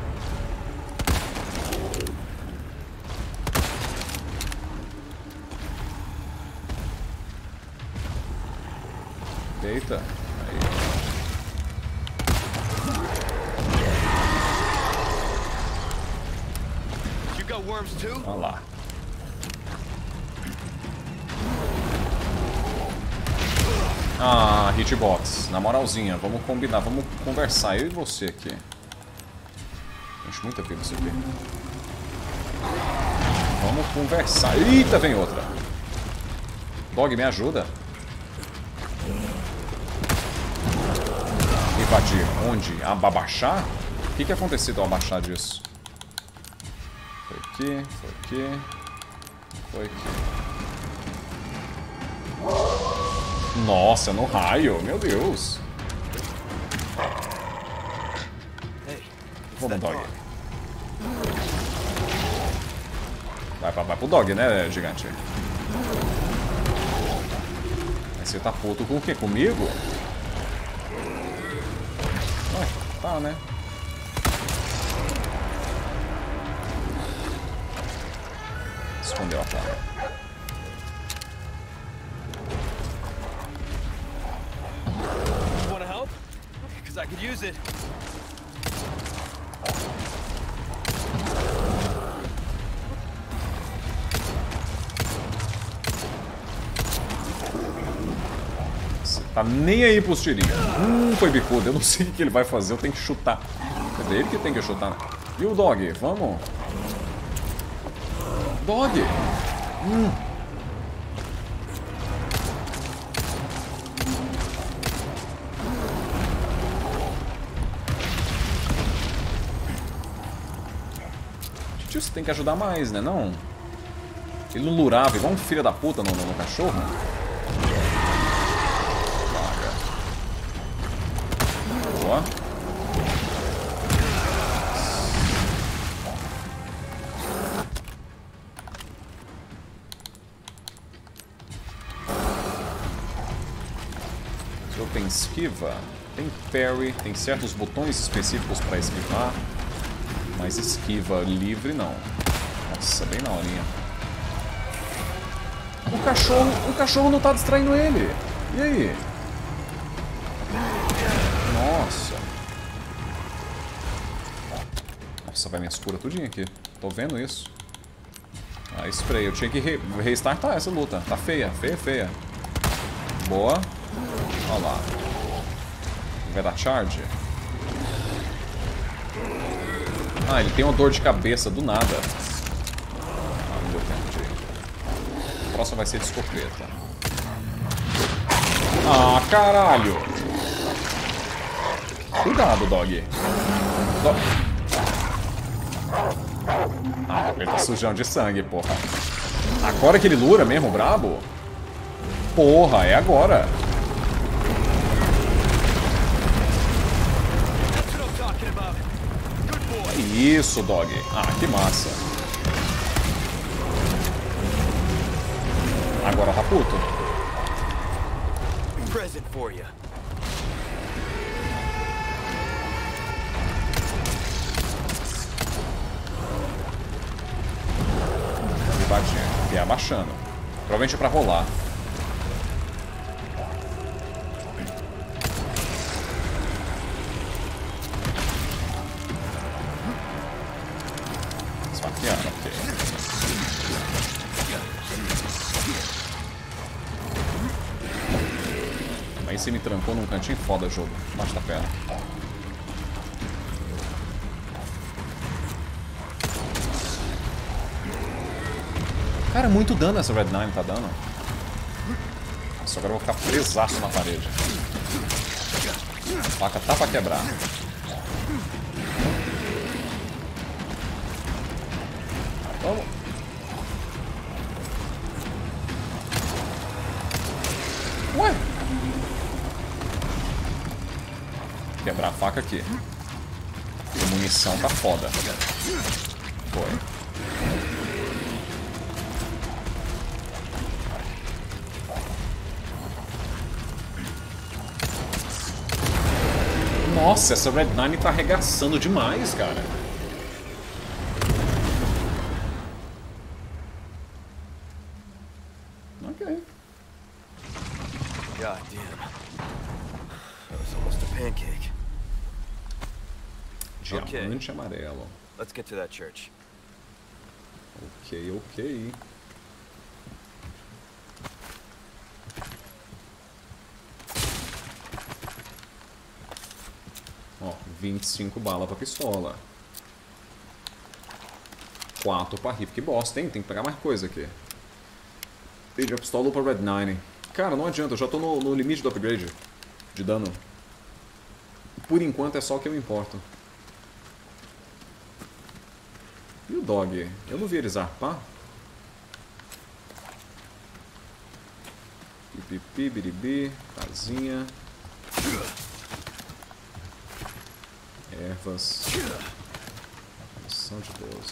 Eita. Aí. Olha lá. Ah, hitbox. Na moralzinha, vamos combinar, vamos conversar, eu e você aqui. Enche muita vida isso aqui. Vamos conversar. Eita, vem outra. Dog, me ajuda. Invadir. Onde? Abaixar? O que que aconteceu ao abaixar disso? Foi aqui, foi aqui. Foi aqui. Nossa, no raio, meu Deus. Vamos, dog. Vai, vai, vai pro dog, né, gigante? Mas você tá puto com o quê? Comigo? Ué, tá, né? Escondeu a placa. I could use it. Você tá nem aí pros tirinhos. Hum, foi bicudo. Eu não sei o que ele vai fazer. Eu tenho que chutar. É dele que tem que chutar. E o dog? Vamos. Dog. Hum. Você tem que ajudar mais, né? Não? Ele lurava igual um filho da puta no, no, no cachorro. Vaga. Boa. Se eu tenho esquiva, tem parry, tem certos botões específicos para esquivar. Mas esquiva livre, não. Nossa, bem na horinha. O cachorro, o cachorro não tá distraindo ele. E aí? Nossa. Nossa, vai minha escura tudinho aqui. Tô vendo isso. Ah, spray. Eu tinha que re restartar essa luta. Tá feia, feia, feia. Boa. Olha lá. Vai dar charge. Ah, ele tem uma dor de cabeça do nada. Ah, não deu tempo de ir. A próxima vai ser de escopeta. Ah, caralho! Cuidado, dog. Do... Ah, ele tá sujão de sangue, porra. Agora que ele lura mesmo, brabo? Porra, é agora. Isso, dog. Ah, que massa. Agora tá puto. Present for you. Invadindo. E abaixando. Provavelmente é pra rolar. Você me trancou num cantinho foda, jogo. Baixa da perna. Cara, muito dano essa Red nine tá dando. Nossa, agora eu vou ficar presaço na parede. A faca tá pra quebrar. Vamos. Ué? Quebrar a faca aqui. A munição tá foda. Foi. Nossa, essa Red nine tá arregaçando demais, cara. Ok. God damn. That was almost a pancake. Diamante amarelo. Let's get to that church. Ok, ok. Ó, vinte e cinco balas pra pistola. quatro pra rifle. Que bosta, hein? Tem que pegar mais coisa aqui. Pede a pistola pra Red nine. Cara, não adianta, eu já tô no, no limite do upgrade de dano. Por enquanto é só o que eu importo. E o dog? Eu não vi ele zarpar. Pipipi, biribi, casinha. Ervas. Missão de doze.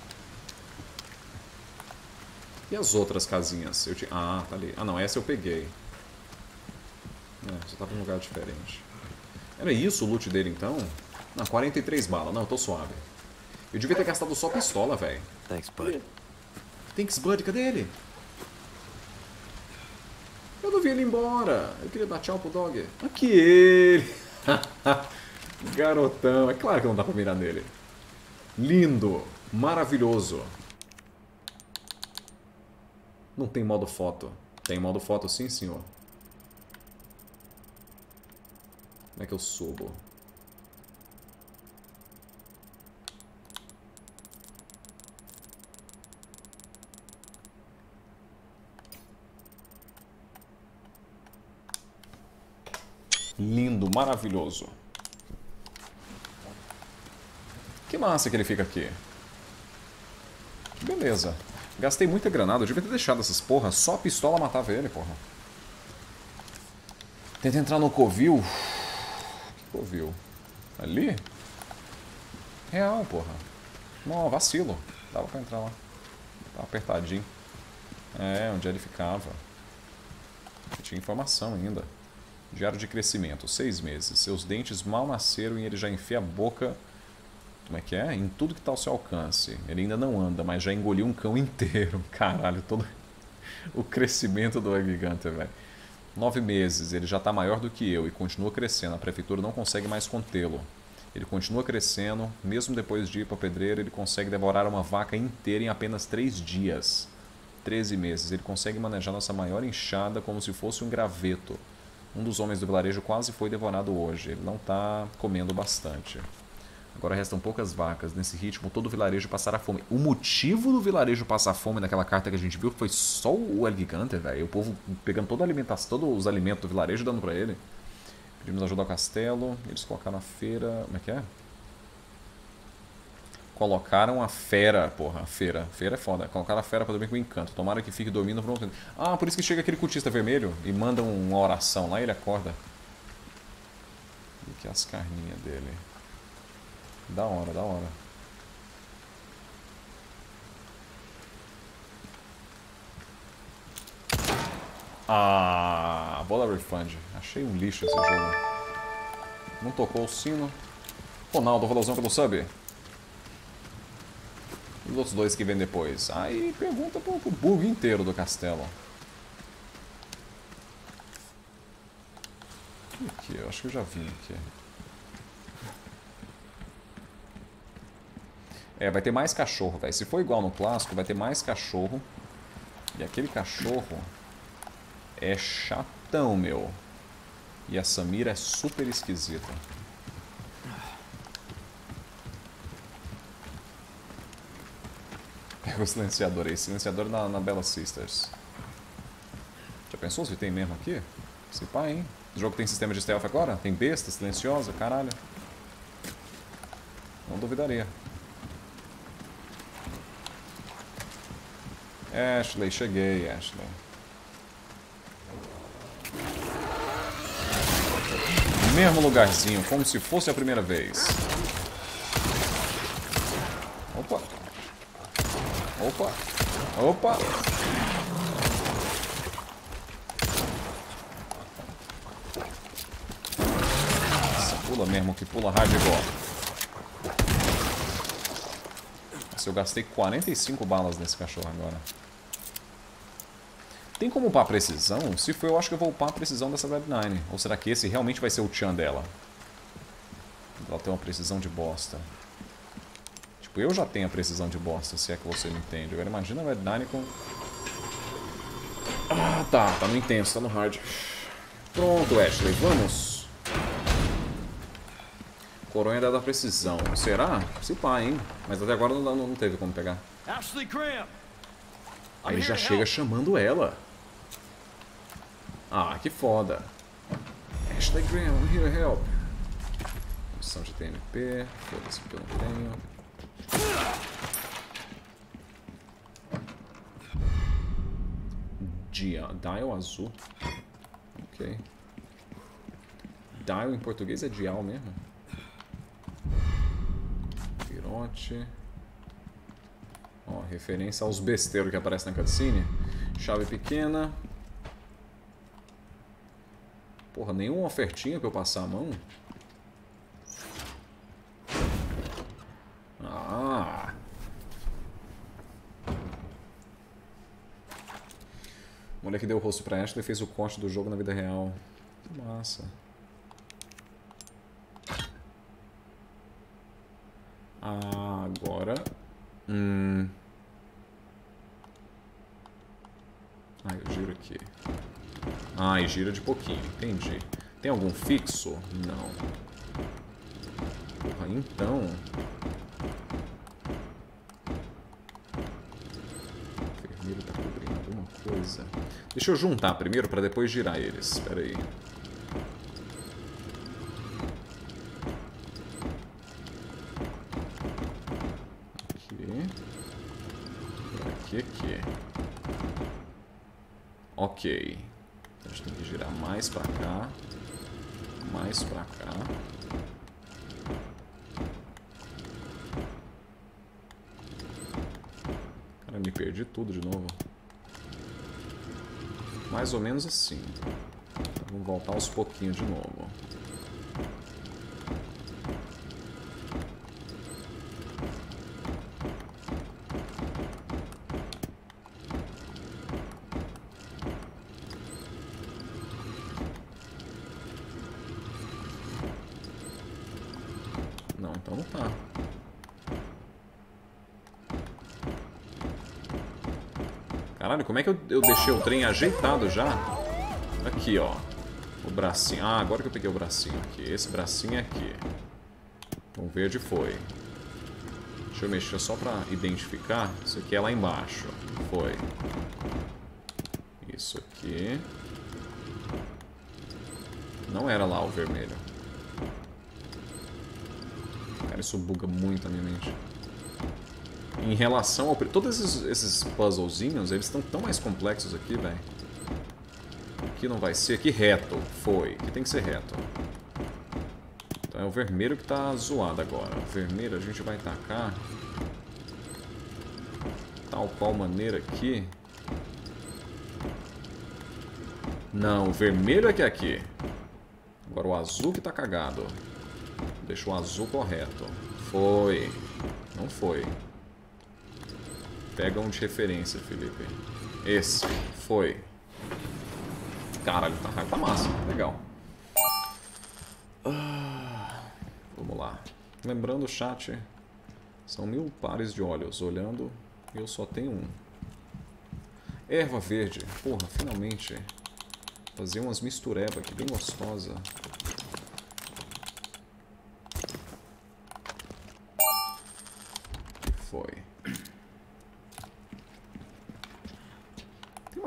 E as outras casinhas? Eu te... Ah, tá ali. Ah, não, essa eu peguei. É, você tava em um lugar diferente. Era isso o loot dele, então? Não, quarenta e três balas. Não, eu tô suave. Eu devia ter gastado só pistola, velho. Thanks, bud. Thanks, bud. Cadê ele? Eu não vi ele embora. Eu queria dar tchau pro dog. Aqui ele. Garotão. É claro que não dá pra mirar nele. Lindo. Maravilhoso. Não tem modo foto. Tem modo foto sim, senhor. Como é que eu subo? Lindo, maravilhoso. Que massa que ele fica aqui. Beleza. Gastei muita granada, eu devia ter deixado essas porra. Só a pistola matava ele, porra. Tenta entrar no covil. Que covil? Ali? Real, porra. Não, vacilo. Dava pra entrar lá. Tava apertadinho. É, onde ele ficava. Tinha informação ainda. Diário de crescimento, seis meses. Seus dentes mal nasceram e ele já enfia a boca... Como é que é? Em tudo que está ao seu alcance. Ele ainda não anda, mas já engoliu um cão inteiro. Caralho, todo o crescimento do gigante, velho. Nove meses, ele já está maior do que eu e continua crescendo. A prefeitura não consegue mais contê-lo. Ele continua crescendo, mesmo depois de ir para a pedreira, ele consegue devorar uma vaca inteira em apenas três dias. Treze meses, ele consegue manejar nossa maior enxada como se fosse um graveto. Um dos homens do vilarejo quase foi devorado hoje. Ele não está comendo bastante. Agora restam poucas vacas. Nesse ritmo, todo o vilarejo passará fome. O motivo do vilarejo passar fome naquela carta que a gente viu foi só o El Gigante, velho. O povo pegando toda a alimentação, todos os alimentos do vilarejo e dando pra ele. Pedimos ajuda ao castelo. Eles colocaram a feira... Como é que é? Colocaram a fera, porra. A feira. Feira é foda. Colocaram a fera pra dormir com encanto. Tomara que fique dormindo por um tempo. Ah, por isso que chega aquele cultista vermelho e manda uma oração lá e ele acorda. E aqui as carninhas dele. Da hora, da hora. Ah, bola refund. Achei um lixo esse jogo. Não tocou o sino. Ronaldo, valosão pelo sub. E os outros dois que vêm depois. Aí pergunta pro, pro bug inteiro do castelo. Aqui, eu acho que eu já vim aqui. É, vai ter mais cachorro, velho. Se for igual no clássico, vai ter mais cachorro. E aquele cachorro é chatão, meu. E a Samira é super esquisita. pega o silenciador aí. Silenciador na, na Bella Sisters. Já pensou se tem mesmo aqui? Se pá, hein? O jogo tem sistema de stealth agora? Tem besta silenciosa? Caralho. Não duvidaria. Ashley, cheguei, Ashley. Mesmo lugarzinho, como se fosse a primeira vez. Opa. Opa. Opa. Nossa, pula mesmo que pula hard igual. Nossa, eu gastei quarenta e cinco balas nesse cachorro agora. Tem como upar a precisão? Se for, eu acho que eu vou upar a precisão dessa Red nine. Ou será que esse realmente vai ser o Chan dela? Ela tem uma precisão de bosta. Tipo, eu já tenho a precisão de bosta, se é que você não entende. Agora imagina a Red nine com... Ah, tá. Tá no intenso, tá no hard. Pronto, Ashley. Vamos. Coronha dá da precisão. Será? Se pá, hein? Mas até agora não, não teve como pegar. Ashley Graham. Aí ele já chega chamando ela. Ah, que foda. Ashley Graham, I'm here to help. Missão de T M P. Foda-se que eu não tenho. Dia, dial azul. Ok. Dial em português é dial mesmo. Virote. Ó, referência aos besteiros que aparecem na cutscene. Chave pequena. Porra, nenhuma ofertinha pra eu passar a mão. Ah. O moleque deu o rosto pra Ashley e fez o corte do jogo na vida real. Que massa. Ah, agora... Hum... Ah, eu giro aqui. Ah, e gira de pouquinho, entendi. Tem algum fixo? Não. Porra, então... O vermelho tá cobrindo alguma coisa. Deixa eu juntar primeiro pra depois girar eles. Espera aí. Aqui, aqui. Ok. A gente tem que girar mais pra cá. Mais pra cá. Cara, me perdi tudo de novo. Mais ou menos assim. Então, vamos voltar aos pouquinhos de novo. Não, então não tá. Caralho, como é que eu, eu deixei o trem ajeitado já? Aqui, ó. O bracinho. Ah, agora que eu peguei o bracinho aqui. Esse bracinho é aqui. O verde foi. Deixa eu mexer só pra identificar. Isso aqui é lá embaixo. Foi. Isso aqui. Não era lá o vermelho. Cara, isso buga muito a minha mente. Em relação ao... Todos esses, esses puzzlezinhos, eles estão tão mais complexos aqui, velho. Aqui não vai ser. Aqui reto. Foi. Aqui tem que ser reto. Então é o vermelho que tá zoado agora. O vermelho a gente vai tacar... Tal qual maneira aqui. Não, o vermelho é que é aqui. Agora o azul que tá cagado. Deixa o azul correto. Foi. Não foi. Pega um de referência, Felipe. Esse. Foi. Caralho, tá, tá massa. Legal. Ah, vamos lá. Lembrando o chat. São mil pares de olhos. Olhando, eu só tenho um. Erva verde. Porra, finalmente. Fazer umas mistureba aqui, bem gostosa. Foi.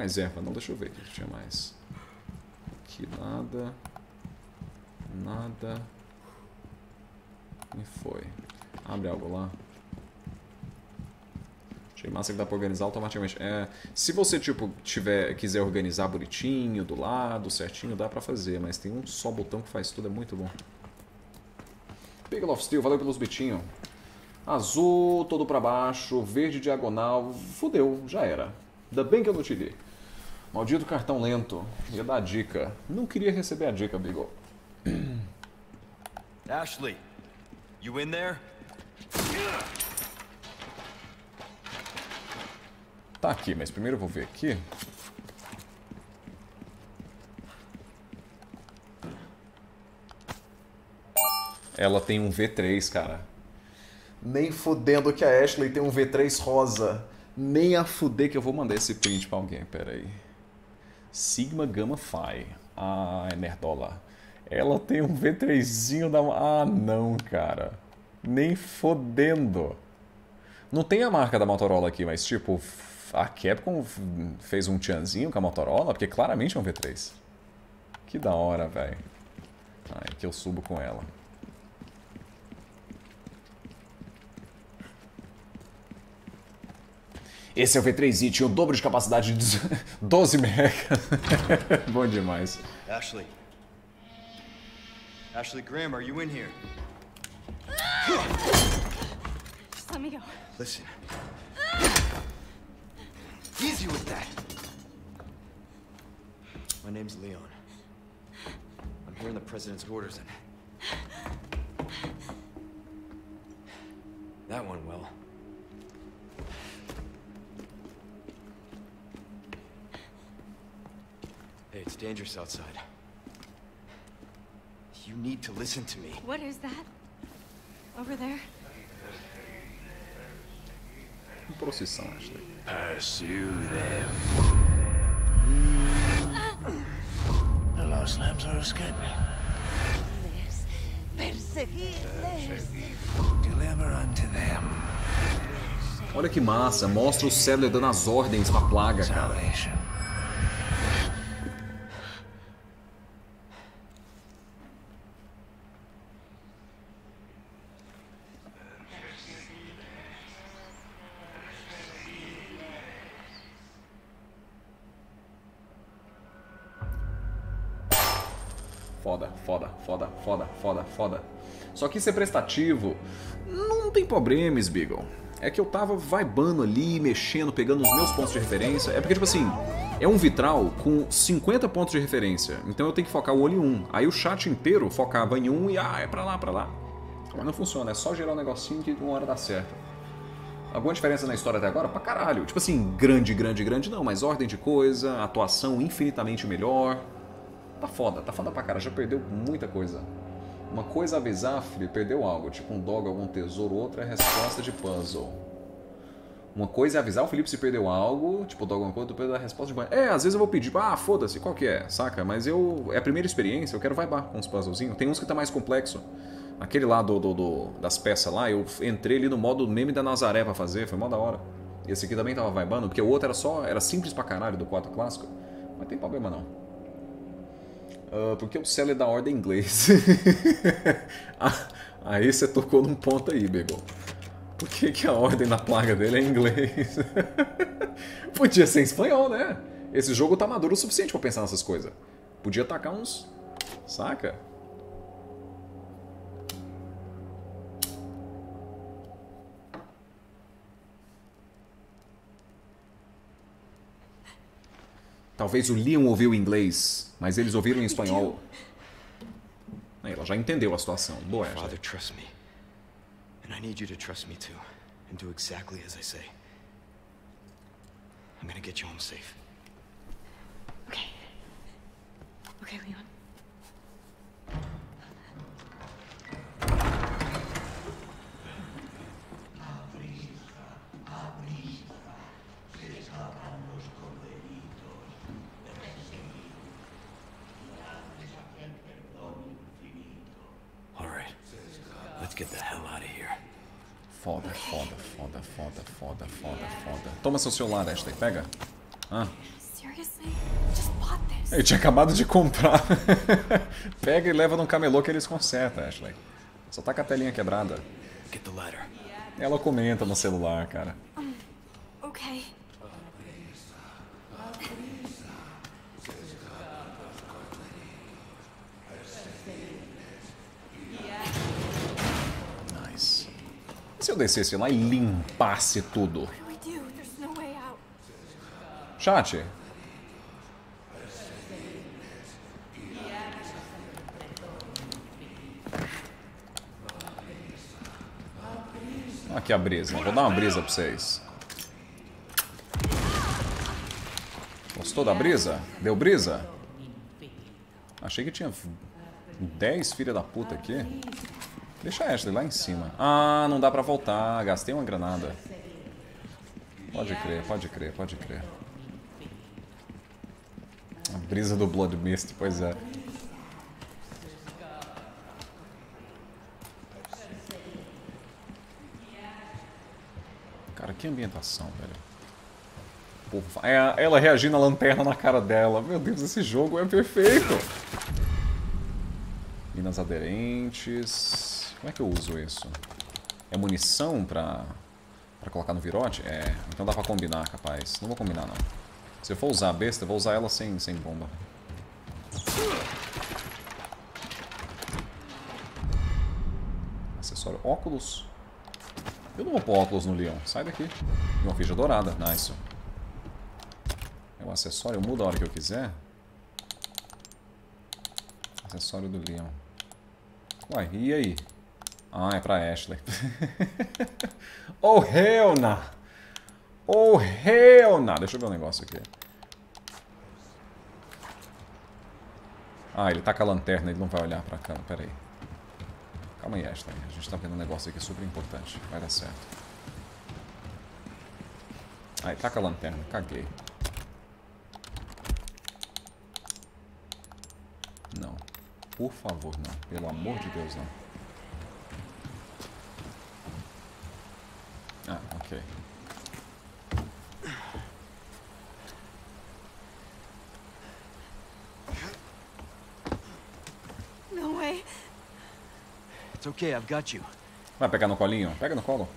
mais erva, não. Deixa eu ver o que tinha mais. Aqui nada. Nada. E foi. Abre algo lá. Achei massa que dá pra organizar automaticamente. É, se você tipo, tiver, quiser organizar bonitinho, do lado, certinho, dá pra fazer. Mas tem um só botão que faz tudo, é muito bom. Big of Steel, valeu pelos bitinhos. Azul, todo pra baixo, verde diagonal. Fudeu, já era. Ainda bem que eu não te li. Maldito cartão lento. Ia dar a dica. Não queria receber a dica, Beagle. Ashley, you in there? Tá aqui, mas primeiro eu vou ver aqui. Ela tem um V três, cara. Nem fudendo que a Ashley tem um V três rosa. Nem a fuder que eu vou mandar esse print pra alguém. Pera aí. Sigma Gamma Phi. Ah, é nerdola. Ela tem um V três-zinho da... Ah, não, cara. Nem fodendo. Não tem a marca da Motorola aqui, mas tipo... A Capcom fez um tchanzinho com a Motorola, porque claramente é um V três. Que da hora, velho. Aí que eu subo com ela. Esse é o V três i, tinha o dobro de capacidade de doze megas. Bom demais. Ashley. Ashley Graham, are you in here? Just let me go. Listen. Easy with that. My name's Leon. I'm here in the president's orders and... That went well. Hey, it's dangerous outside. You need to listen to me. What is that? Over there? Procissão, Ashley. Pursue them. The lost lambs are escaping. Perseguirles. Deliver unto them Olha que massa, mostra o Sadler dando as ordens pra plaga, cara. salvation. Foda, foda, foda, foda, foda, foda. Só que ser prestativo não tem problemas, Beagle. É que eu tava vibando ali, mexendo, pegando os meus pontos de referência. É porque, tipo assim, é um vitral com cinquenta pontos de referência. Então eu tenho que focar o olho em um. Aí o chat inteiro focava em um e, ah, é pra lá, pra lá. Mas não funciona, é só gerar um negocinho que uma hora dá certo. Alguma diferença na história até agora? Pra caralho. Tipo assim, grande, grande, grande não, mas ordem de coisa, atuação infinitamente melhor. Tá foda, tá foda pra cara, já perdeu muita coisa. Uma coisa a avisar, Felipe, perdeu algo, tipo um dog, algum tesouro, outra é resposta de puzzle. Uma coisa é avisar o Felipe se perdeu algo, tipo dog, alguma coisa, tu perdeu a resposta de puzzle. É, às vezes eu vou pedir, ah, foda-se, qual que é, saca? Mas eu, é a primeira experiência, eu quero vibar com os puzzlezinhos. Tem uns que tá mais complexo. Aquele lá do, do, do, das peças lá, eu entrei ali no modo meme da Nazaré pra fazer, foi mó da hora. Esse aqui também tava vibando, porque o outro era só, era simples pra caralho do quatro clássico. Mas tem problema não. Uh, porque o Cell é da ordem em inglês. ah, aí você tocou num ponto aí, Beagle. Por que, que a ordem da plaga dele é em inglês? Podia ser em espanhol, né? Esse jogo tá maduro o suficiente pra pensar nessas coisas. Podia tacar uns... Saca? Talvez o Leon ouviu em inglês, mas eles ouviram em espanhol. Aí, ela já entendeu a situação. Boa, Ashley. Father, trust me. And I need you to trust me too. And do exactly as I say. I'm gonna get you home safe. Okay. Okay, Leon. All right. Let's get the hell out of here. Foda, foda, foda, foda, foda, foda, foda. Toma seu celular, Ashley. Pega. Ah. Serious? Seriously? Just bought this. Ele tinha acabado de comprar. Pega e leva num camelô que eles consertam, Ashley. Só tá com a telinha quebrada. Get the ladder. Ela comenta no celular, cara. Um, okay. Nice. E se eu descesse lá e limpasse tudo? What do we do? There's no way out. Chat. Aqui a brisa. Vou dar uma brisa pra vocês. Gostou da brisa? Deu brisa? Achei que tinha dez filha da puta aqui. Deixa a Ashley lá em cima. Ah, não dá pra voltar. Gastei uma granada. Pode crer, pode crer, pode crer. A brisa do Blood Mist, pois é. Cara, que ambientação, velho. Porra, é ela reagindo à lanterna na cara dela. Meu Deus, esse jogo é perfeito. Minas aderentes. Como é que eu uso isso? É munição pra, pra colocar no virote? É, então dá pra combinar, capaz. Não vou combinar, não. Se eu for usar a besta, eu vou usar ela sem, sem bomba. Acessório óculos. Eu não vou pôr óculos no Leon. Sai daqui. E uma ficha dourada. Nice. É um acessório. Eu mudo a hora que eu quiser. Acessório do Leon. Uai, e aí? Ah, é pra Ashley. Oh, hell nah. Oh, hell nah. Deixa eu ver um negócio aqui. Ah, ele tá com a lanterna. Ele não vai olhar pra cá. Pera aí. Calma aí, Ashley. A gente tá vendo um negócio aqui super importante. Vai dar certo. Aí, taca a lanterna. Caguei. Não. Por favor, não. Pelo amor de Deus, não. Ah, ok. No way. It's okay, I've got you. Vai pegar no colinho? Pega no colo.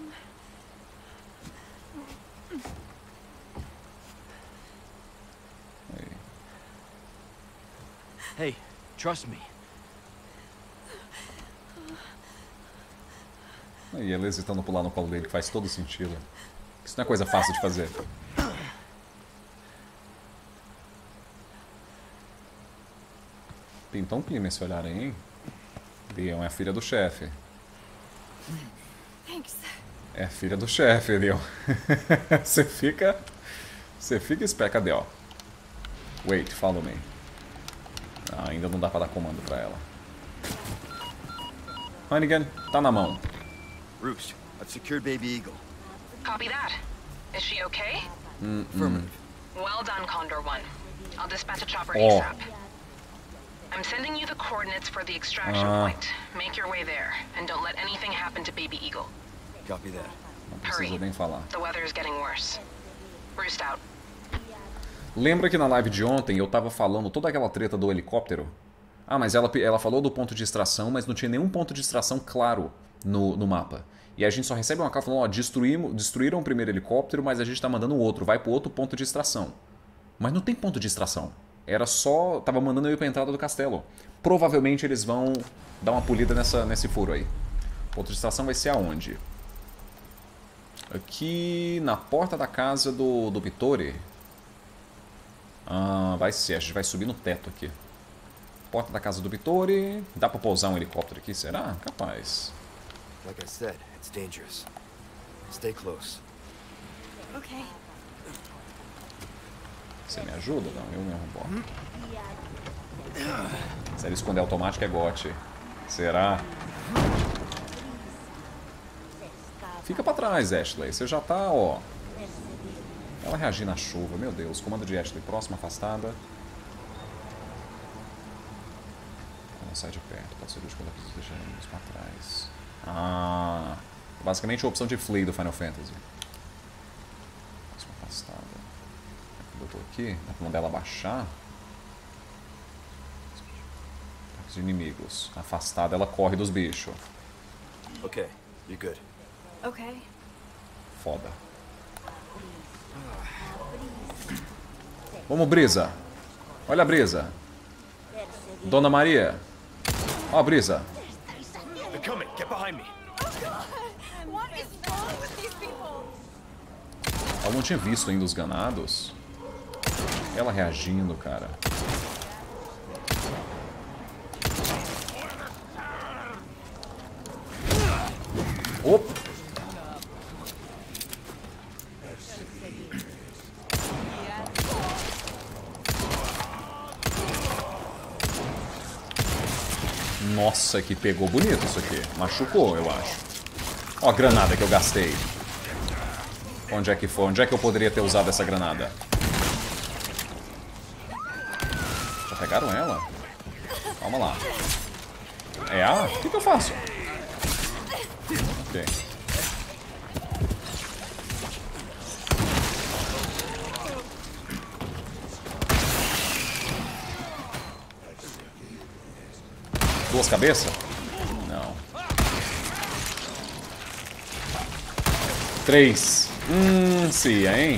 Aí. Hey, trust me. Aí, ela hesitando pular no colo dele, que faz todo sentido. Isso não é coisa fácil de fazer. Pintou um clima esse olhar aí, hein? Leon é a filha do chefe. Thanks. É a filha do chefe, Leon. Você fica... Você fica esperto. Cadê, ó? Wait, follow me. Ah, ainda não dá pra dar comando pra ela. Hannigan, tá na mão. Roost, I've secured Baby Eagle. Copy that. Is she okay? Hum, hum. Affirmative. Well done, Condor One. I'll dispatch a chopper Oh. ASAP. I'm sending you the coordinates for the extraction Ah. point. Make your way there, and don't let anything happen to Baby Eagle. Copy that. Não precisa nem falar. The weather is getting worse. Roost out. Lembra que na live de ontem eu tava falando toda aquela treta do helicóptero? Ah, mas ela, ela falou do ponto de extração, mas não tinha nenhum ponto de extração claro no, no mapa. E a gente só recebe uma carta falando, ó, destruímos, destruíram o primeiro helicóptero, mas a gente tá mandando o outro, vai pro outro ponto de extração. Mas não tem ponto de extração. Era só... Tava mandando eu ir pra entrada do castelo. Provavelmente eles vão dar uma polida nessa, nesse furo aí. O ponto de extração vai ser aonde? Aqui na porta da casa do, do Pittore. Ah, vai ser. A gente vai subir no teto aqui. Porta da casa do Pittore. Dá pra pousar um helicóptero aqui? Será? Capaz. Like I said, it's dangerous. Stay close. Okay. Você me ajuda? Não, eu mesmo boto. Se ela esconder automático é gote. Será? Fica pra trás, Ashley. Você já tá, ó. Ela reagir na chuva. Meu Deus. Comando de Ashley. Próxima, afastada. Não sai de perto. Pode ser útil quando preciso deixar eles pra trás. Ah. Basicamente a opção de flee do Final Fantasy. Próxima, afastada. eu tô aqui. Dá pra mandar ela baixar. Os inimigos. Afastada, ela corre dos bichos. Okay, you're good. Okay. Foda. Vamos, Brisa. Olha a Brisa. Dona Maria. Ó a Brisa. They're coming. Get behind me. What is wrong with these people? Ela não tinha visto ainda os ganados. Ela reagindo, cara. Opa! Nossa, que pegou bonito isso aqui. Machucou, eu acho. Ó a granada que eu gastei. Onde é que foi? Onde é que eu poderia ter usado essa granada? Já pegaram ela? Calma lá. É A? O que, que eu faço? Ok. Duas cabeças? Não. Três. Hum, cia, hein?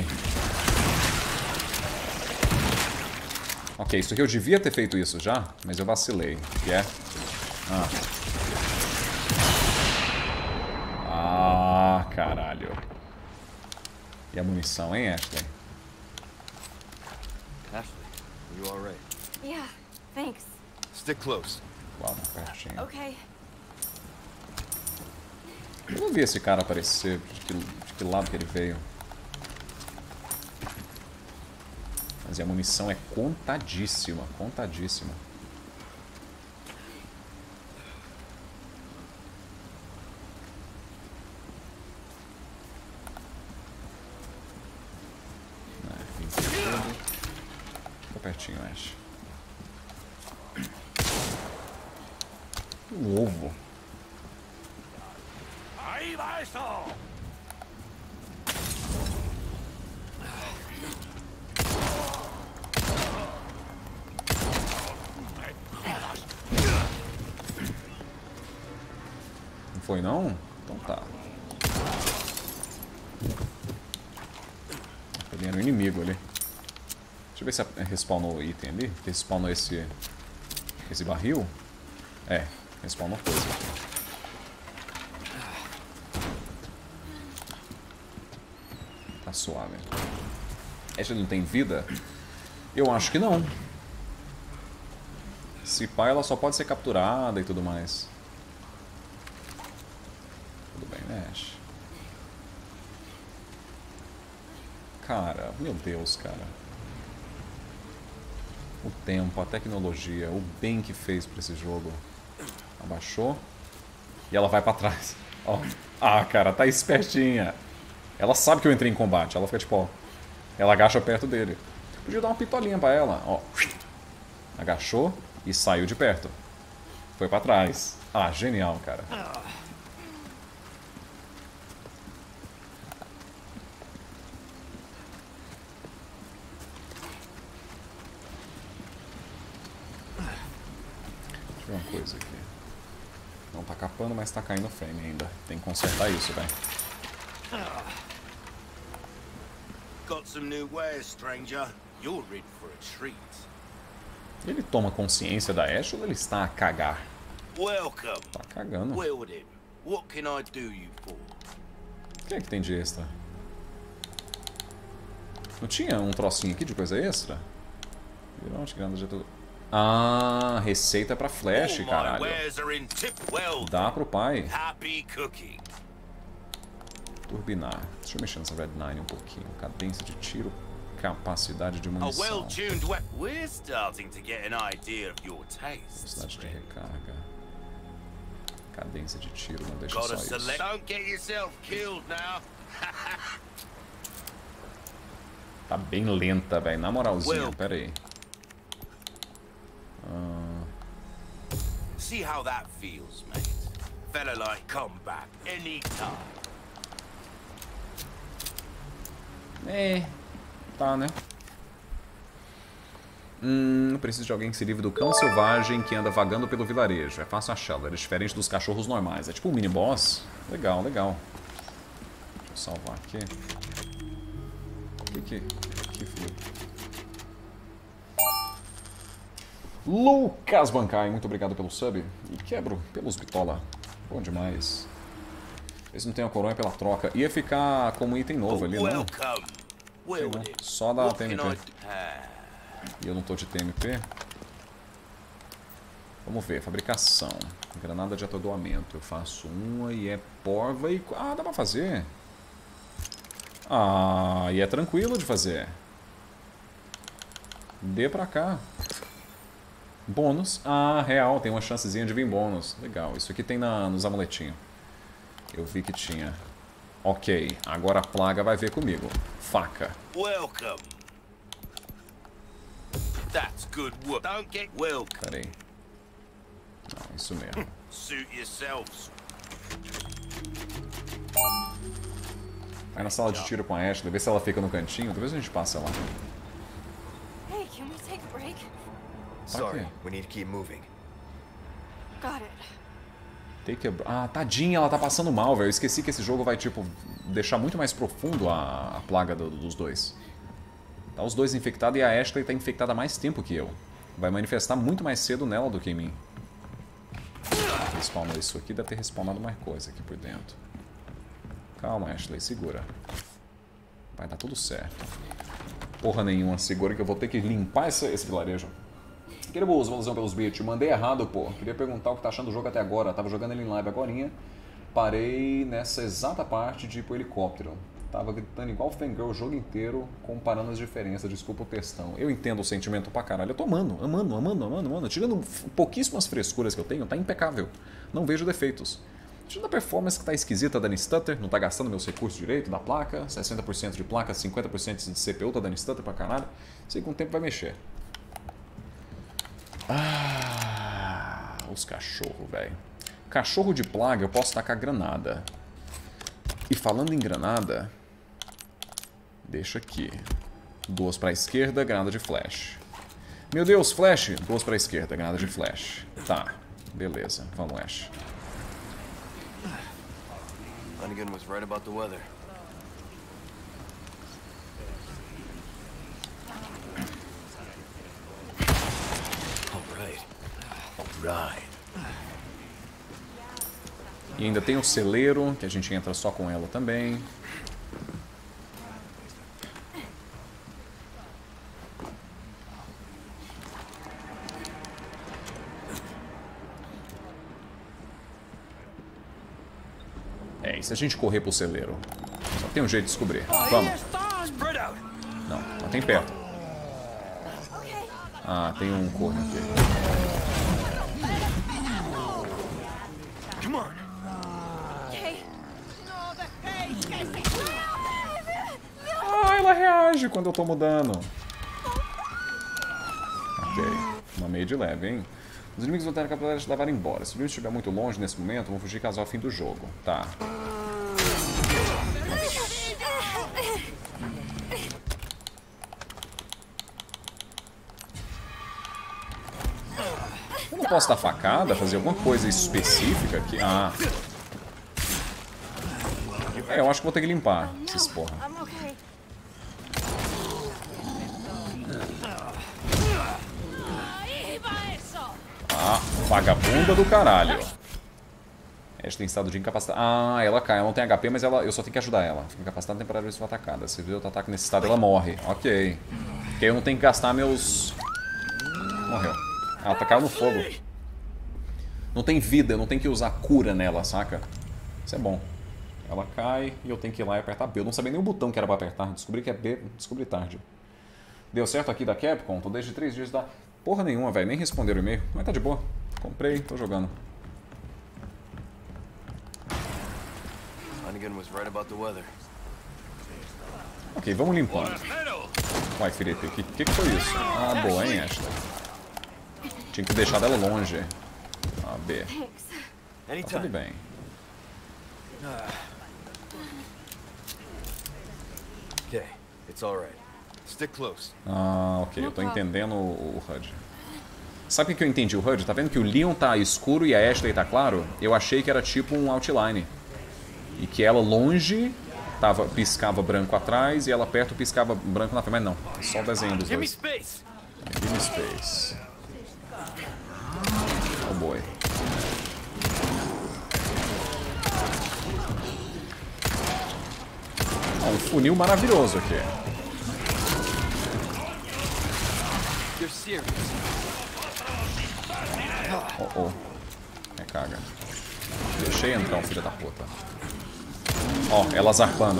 Ok, isso aqui eu devia ter feito isso já, mas eu vacilei. Que é? Ah. Ah, caralho. E a munição, hein, Ashley? Ashley, are you all right? Yeah, thanks. Stick close. Vamos, pertinho. Okay. Eu não vi esse cara aparecer. De que, de que lado que ele veio? Mas a munição é contadíssima, contadíssima. Fica pertinho, Ash. Um ovo. Ahí va eso. Não foi não? Então tá. Tá vendo o inimigo ali. Deixa eu ver se respawnou o item ali. Respawnou esse. Esse barril? É, respawnou coisa. Tá suave. Essa não tem vida? Eu acho que não. Se pá, ela só pode ser capturada e tudo mais. Tudo bem, né, Ash? Cara, meu Deus, cara. O tempo, a tecnologia, o bem que fez pra esse jogo. Abaixou. E ela vai pra trás. Ó. Ah, cara, tá espertinha. Ela sabe que eu entrei em combate. Ela fica tipo, ó. Ela agacha perto dele. Podia dar uma pitolinha pra ela. Ó. Agachou e saiu de perto. Foi pra trás. Ah, genial, cara. Deixa eu ver uma coisa aqui. Não tá capando, mas tá caindo frame ainda. Tem que consertar isso, velho. Got some new wares, stranger. You're in for a treat. Ele toma consciência da Ash ou ele está a cagar? Welcome. Tá cagando. O Wilden, what can I do you for? que é que tem de extra? Não tinha um trocinho aqui de coisa extra? Virou de grana de tudo. Ah, receita pra flash, All my caralho. wares are in tip well. Dá pro pai. Happy cooking. Turbinar. Deixa eu mexer nessa Red nine um pouquinho. Cadência de tiro, capacidade de A munição. well-tuned we- We're starting to get an idea of your tastes. Velocidade de recarga. Cadência de tiro, não deixa Gotta só select. isso. Don't get yourself killed now. Tá bem lenta, velho. Na moralzinha, Well- pera aí. Ah, See how that feels, mate. Fella like come back anytime. é. Tá, né? Hum, preciso de alguém que se livre do cão selvagem que anda vagando pelo vilarejo. É fácil achá-lo, ele é diferente dos cachorros normais. É tipo um mini boss. Legal, legal. Deixa eu salvar aqui. O que que... que foi? Lucas Bancai, muito obrigado pelo sub. E quebro pelos bitola. Bom demais. Eles não têm a coroa pela troca. Ia ficar como item novo ali, não? Sei não. Só da T M P. E eu não tô de T M P. Vamos ver, fabricação. Granada de atordoamento. Eu faço uma e é porva e... Ah, dá pra fazer. Ah, e é tranquilo de fazer. Dê pra cá. Bônus. Ah, real, tem uma chancezinha de vir bônus. Legal, isso aqui tem na, nos amuletinhos. Eu vi que tinha. Ok, agora a plaga vai ver comigo. Faca. Welcome. That's good work. Don't get welcome. Pera aí. Não, isso mesmo. Suit yourselves. Vai na sala de tiro com a Ashley, vê se ela fica no cantinho, depois a gente passa lá. Hey, can we take a break? Sorry, we need to keep moving. Got it. Take a... Ah, tadinha, ela tá passando mal, velho. Eu esqueci que esse jogo vai, tipo, deixar muito mais profundo a, a plaga do, dos dois. Tá os dois infectados e a Ashley tá infectada há mais tempo que eu. Vai manifestar muito mais cedo nela do que em mim. Respawnou isso aqui, deve ter respawnado mais coisa aqui por dentro. Calma, Ashley, segura. Vai dar tudo certo. Porra nenhuma, segura que eu vou ter que limpar esse, esse vilarejo. Queridos, valeu pelos beats. Mandei errado, pô. Queria perguntar o que tá achando do jogo até agora. Tava jogando ele em live agorinha. Parei nessa exata parte de ir pro helicóptero. Tava gritando igual fangirl o jogo inteiro, comparando as diferenças. Desculpa o textão. Eu entendo o sentimento pra caralho. Eu tô amando, amando, amando, amando, amando. Tirando pouquíssimas frescuras que eu tenho, tá impecável. Não vejo defeitos. Tirando a performance que tá esquisita, dando stutter, não tá gastando meus recursos direito da placa. sessenta por cento de placa, cinquenta por cento de C P U, tá dando stutter pra caralho. Sei que com o tempo vai mexer. Ah, os cachorros, velho. Cachorro de plaga eu posso tacar granada. E falando em granada, deixa aqui. Duas pra esquerda, granada de flash. Meu Deus, flash! Duas pra esquerda, granada de flash. Tá, beleza. Vamos, Ash. Hunnigan was right about the weather. Right. E ainda tem o celeiro, que a gente entra só com ela também. É, e se a gente correr pro celeiro? Só tem um jeito de descobrir. Vamos. Não, não tem perto. Ah, tem um corno aqui. Ah, ela reage quando eu tô mudando. Ok. Uma meio de leve, hein? Os inimigos vão ter capturar e levar embora. Se o inimigo estiver muito longe nesse momento, vão fugir caso ao fim do jogo. Tá. Eu não posso dar facada, fazer alguma coisa específica aqui. Ah. É, eu acho que vou ter que limpar esses porra. Ah, vagabunda do caralho. Ash tem estado de incapacidade. Ah, ela cai. Ela não tem H P, mas ela, eu só tenho que ajudar ela. Fica incapacitada temporária se for atacada. Se viu o ataque nesse estado, ela morre. Ok. Porque eu não tenho que gastar meus... Morreu. Ela tá caindo no fogo. Não tem vida, eu não tenho que usar cura nela, saca? Isso é bom. Ela cai e eu tenho que ir lá e apertar B. Eu não sabia nem o botão que era pra apertar. Descobri que é B, descobri tarde. Deu certo aqui da Capcom? Tô desde três dias da... Porra nenhuma, velho. Nem responderam o e-mail. Mas tá de boa. Comprei, tô jogando. Ok, vamos limpando. Vai, Felipe. O que, que, que foi isso? Ah, boa, hein, Ashley? Tinha que deixar dela longe. Ah, B. Tá tudo bem. Okay, it's all right. Stick close. Ah, ok. Eu tô entendendo o, o H U D. Sabe o que eu entendi o H U D? Tá vendo que o Leon tá escuro e a Ashley tá claro? Eu achei que era tipo um outline. E que ela longe tava, piscava branco atrás e ela perto piscava branco na frente. Mas não, é só o desenho dos Give me dois. space. Give me space. Oh boy. Ah, um funil maravilhoso aqui. You're serious. Oh, oh. É caga. Deixei entrar um filho da puta. Ó, oh, ela zarpando.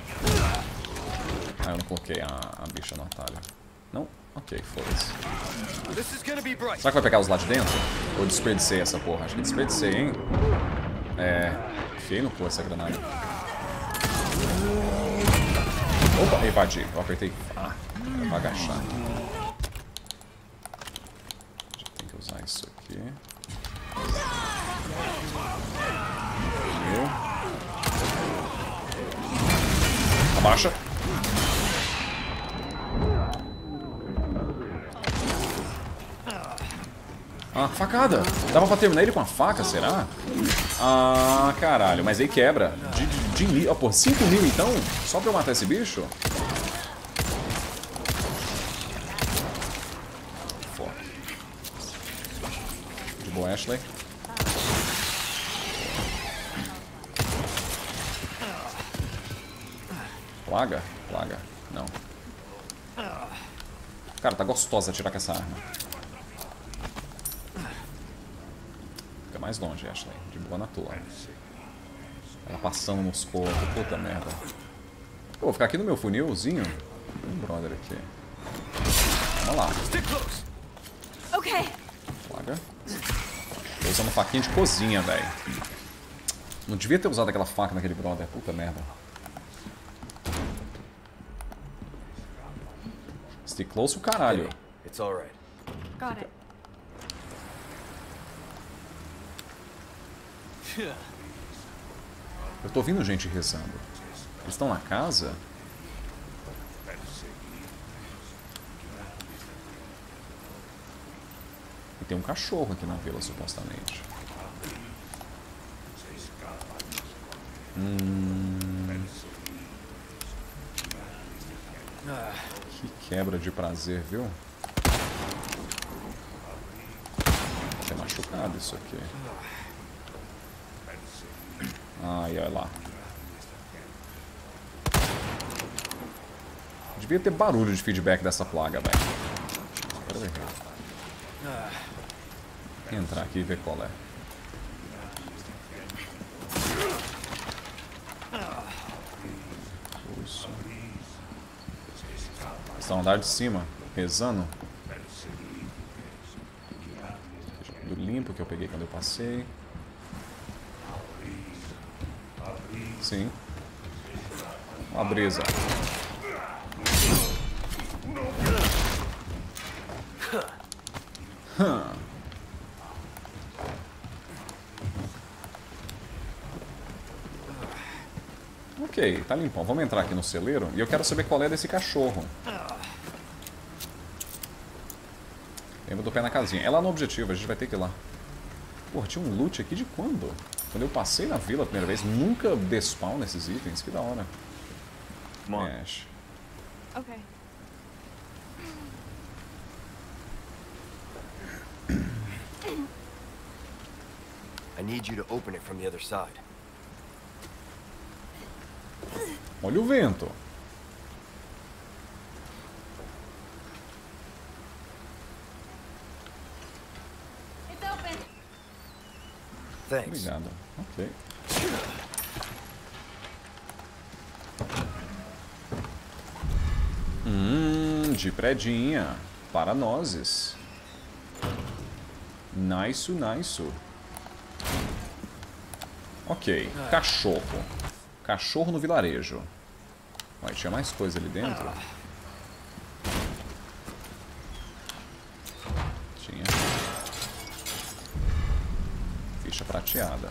Ah, eu não coloquei a, a bicha no atalho. Não? Ok, foda-se. Será que vai pegar os lá de dentro? Ou desperdicei essa porra? Acho que desperdicei, hein? É... Enfiei no cu essa granada. Opa, evadi. Eu apertei. Ah, eu vou agachar. Já tem que usar isso aqui. Viu? Abaixa. Ah, facada. Dava pra terminar ele com a faca, será? Ah, caralho. Mas aí quebra. De, de, de, oh, pô, cinco mil então? Só pra eu matar esse bicho? Fuck. De boa, Ashley. Plaga? Plaga. Não. Cara, tá gostosa atirar com essa arma. Fica mais longe, Ashley. De boa na tua. Ela passando nos corpos. Puta merda. Pô, vou ficar aqui no meu funilzinho. Tem um brother aqui. Vamos lá. Okay. Plaga. Tô usando faquinha de cozinha, velho. Não devia ter usado aquela faca naquele brother. Puta merda. Stick close o caralho. It's all right. Got it. Eu tô ouvindo gente rezando. Eles estão na casa? E tem um cachorro aqui na vila, supostamente. Hum... Que quebra de prazer, viu? É machucado isso aqui. Ai, olha lá. Devia ter barulho de feedback dessa plaga, velho. Quero ver. Entrar aqui e ver qual é. Isso. Está no andar de cima, rezando. Do limpo que eu peguei quando eu passei. Sim. Uma brisa. Hum. Ok, tá limpão. Vamos entrar aqui no celeiro e eu quero saber qual é desse cachorro. Lembra do pé na casinha. É lá no objetivo, a gente vai ter que ir lá. Porra, tinha um loot aqui de quando? Quando eu passei na vila a primeira vez, nunca despawn nesses itens. Que da hora. Ash. Okay. I need you to open it from the other side. Olha o vento. It's open. Thanks. Obrigado. Ok. Hum, de predinha. Para nozes. Nice, nice. Ok. Cachorro. Cachorro no vilarejo. Vai, tinha mais coisa ali dentro? Tinha. Ficha prateada.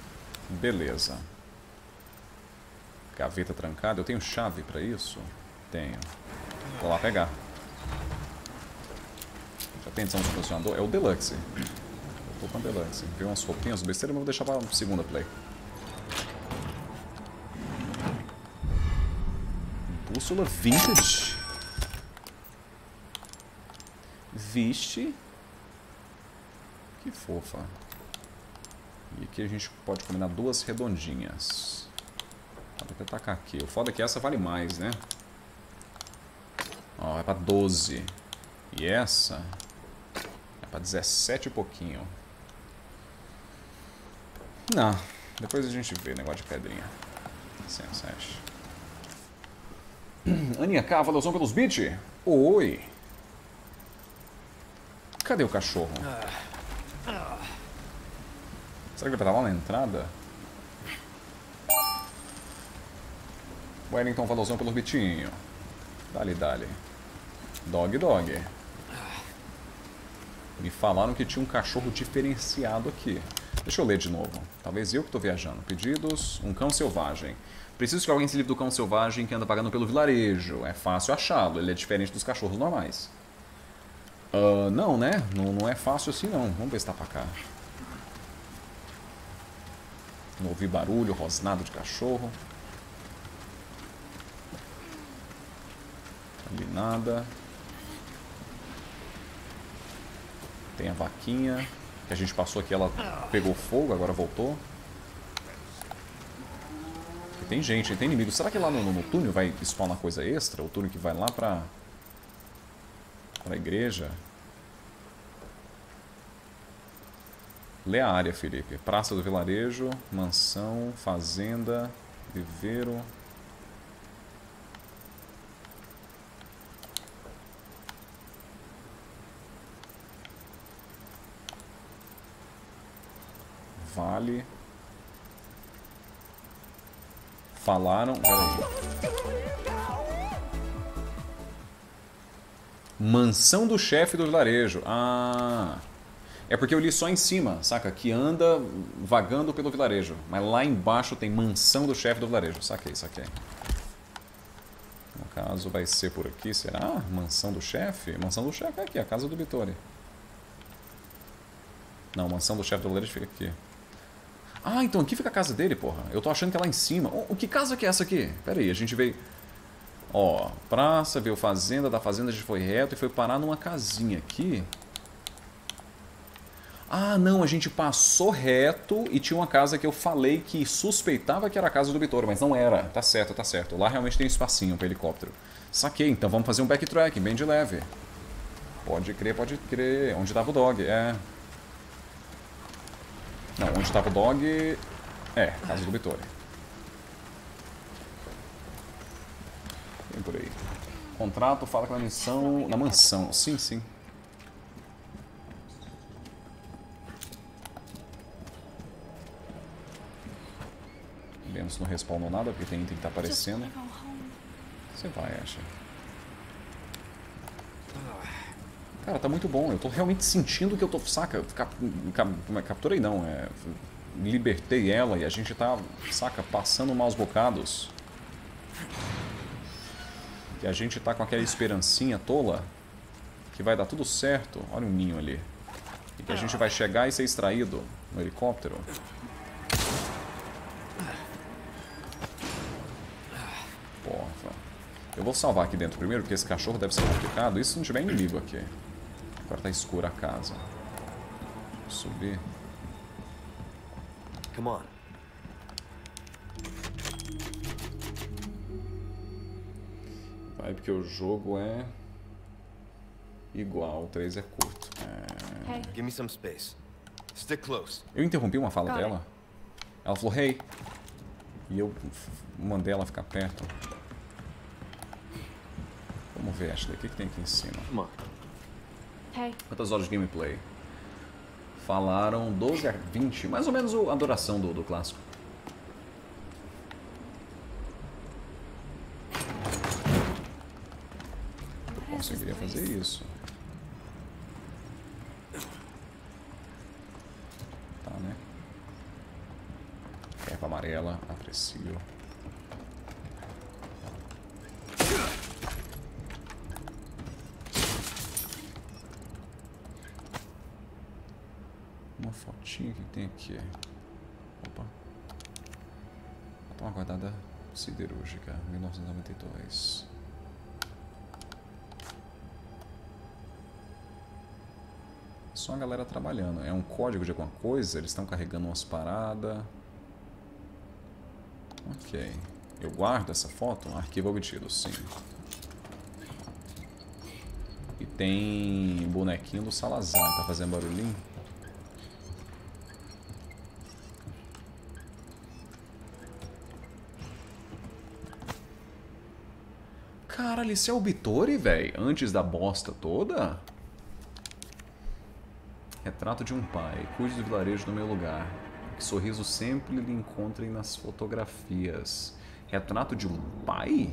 Beleza. Gaveta trancada. Eu tenho chave pra isso? Tenho. Vou lá pegar. Já tem edição de funcionador? É o Deluxe. Eu tô com a Deluxe. Viu umas roupinhas besteiras, mas vou deixar pra segunda play. Bússola Vintage. Vixe. Que fofa. E aqui a gente pode combinar duas redondinhas. Pode até tacar aqui. O foda é que essa vale mais, né? Ó, é pra doze. E essa é pra dezessete e pouquinho. Não. Depois a gente vê negócio de pedrinha. Licença, Ash. Aninha K, valorzão pelos beats? Oi. Cadê o cachorro? Será que ele vai estar lá na entrada? Wellington, valorzão pelo bitinho. Dale, dale. Dog, dog. Me falaram que tinha um cachorro diferenciado aqui. Deixa eu ler de novo. Talvez eu que estou viajando. Pedidos. Um cão selvagem. Preciso que alguém se livre do cão selvagem que anda pagando pelo vilarejo. É fácil achá-lo. Ele é diferente dos cachorros normais. Uh, não, né? Não, não é fácil assim, não. Vamos ver se tá pra cá. Não ouvi barulho, rosnado de cachorro. Ali nada. Tem a vaquinha. Que a gente passou aqui, ela pegou fogo, agora voltou. E tem gente, tem inimigo. Será que lá no, no túnel vai spawnar coisa extra? O túnel que vai lá pra... pra igreja? Lê a área, Felipe. Praça do Vilarejo, mansão, fazenda, viveiro. Vale. Falaram... Peraí. Mansão do chefe do vilarejo. Ah... É porque eu li só em cima, saca? Que anda vagando pelo vilarejo. Mas lá embaixo tem mansão do chefe do vilarejo. Saquei, saquei. No caso vai ser por aqui, será? Mansão do chefe? Mansão do chefe é aqui, a casa do Vittori. Não, mansão do chefe do vilarejo fica aqui. Ah, então aqui fica a casa dele, porra. Eu tô achando que é lá em cima. O, o que casa que é essa aqui? Pera aí, a gente veio... Ó, praça, veio fazenda, da fazenda a gente foi reto e foi parar numa casinha aqui. Ah, não, a gente passou reto e tinha uma casa que eu falei que suspeitava que era a casa do Vittori, mas não era. Tá certo, tá certo. Lá realmente tem um espacinho para helicóptero. Saquei, então vamos fazer um backtrack, bem de leve. Pode crer, pode crer. Onde tava o dog? É. Não, onde tava o dog... É, casa do Vittori. Vem por aí. Contrato, fala com a missão... Na mansão, sim, sim. Vemos não respawnou nada, porque tem item que tá aparecendo. Você vai, acha. Cara, tá muito bom. Eu tô realmente sentindo que eu tô... Saca? Cap, cap, capturei não, é... Libertei ela e a gente tá, saca, passando maus bocados. E a gente tá com aquela esperancinha tola que vai dar tudo certo. Olha um ninho ali. E que a gente vai chegar e ser extraído no helicóptero. Porra. Eu vou salvar aqui dentro primeiro, porque esse cachorro deve ser complicado. Isso se não tiver inimigo aqui. Agora tá escura a casa. Vou subir. Come on. Vai porque o jogo é igual, o três é curto. É... Hey. Give me some space. Stick close. Eu interrompi uma fala Got dela. Ela falou, hey. E eu mandei ela ficar perto. Vamos ver, Ashley, o que, que tem aqui em cima? Come on. Hey. Quantas horas de gameplay? Falaram doze a vinte, mais ou menos a duração do, do clássico. Eu conseguiria fazer isso. Tá, né? Erva amarela, aprecio. fotinha que tem aqui. Opa. Uma guardada siderúrgica, mil novecentos e noventa e dois. Só a galera trabalhando. É um código de alguma coisa? Eles estão carregando umas paradas. Ok. Eu guardo essa foto? Um arquivo obtido, sim. E tem bonequinho do Salazar. Tá fazendo barulhinho? Caralho, isso é o Bittori, velho? Antes da bosta toda? Retrato de um pai. Cuide do vilarejo no meu lugar. Que sorriso sempre lhe encontrem nas fotografias. Retrato de um pai?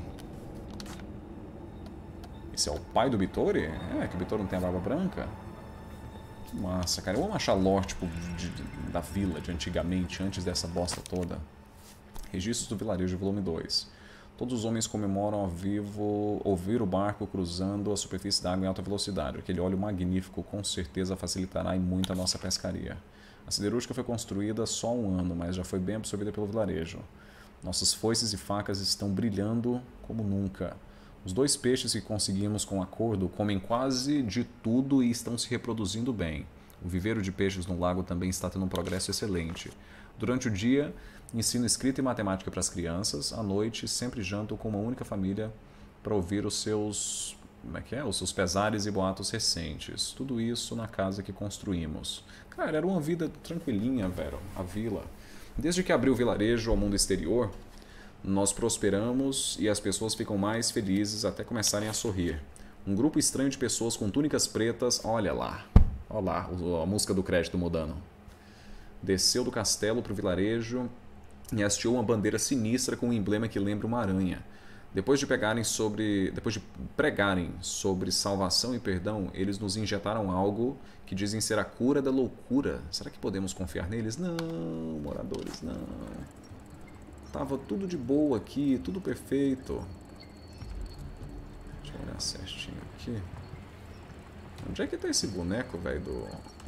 Esse é o pai do Bittori? É, que o Bittori não tem a barba branca? Que massa, cara. Eu amo achar lore, tipo, de, de, da vila de antigamente, antes dessa bosta toda. Registros do vilarejo, volume dois. Todos os homens comemoram ao vivo ouvir o barco cruzando a superfície da água em alta velocidade. Aquele óleo magnífico com certeza facilitará e muito a nossa pescaria. A siderúrgica foi construída só há um ano, mas já foi bem absorvida pelo vilarejo. Nossas foices e facas estão brilhando como nunca. Os dois peixes que conseguimos com acordo comem quase de tudo e estão se reproduzindo bem. O viveiro de peixes no lago também está tendo um progresso excelente. Durante o dia, ensino escrita e matemática para as crianças. À noite, sempre janto com uma única família para ouvir os seus, como é que é? Os seus pesares e boatos recentes. Tudo isso na casa que construímos. Cara, era uma vida tranquilinha, velho, a vila. Desde que abriu o vilarejo ao mundo exterior, nós prosperamos e as pessoas ficam mais felizes até começarem a sorrir. Um grupo estranho de pessoas com túnicas pretas, olha lá, olha lá, a música do crédito mudando. Desceu do castelo para o vilarejo e hasteou uma bandeira sinistra com um emblema que lembra uma aranha. Depois de, pegarem sobre, depois de pregarem sobre salvação e perdão, eles nos injetaram algo que dizem ser a cura da loucura. Será que podemos confiar neles? Não, moradores, não. Tava tudo de boa aqui, tudo perfeito. Deixa eu olhar certinho aqui. Onde é que tá esse boneco, velho, do...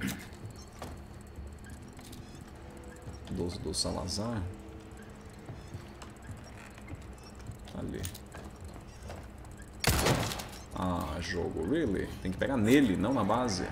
do... do Salazar? Ali. Ah, jogo, really? Tem que pegar nele, não na base.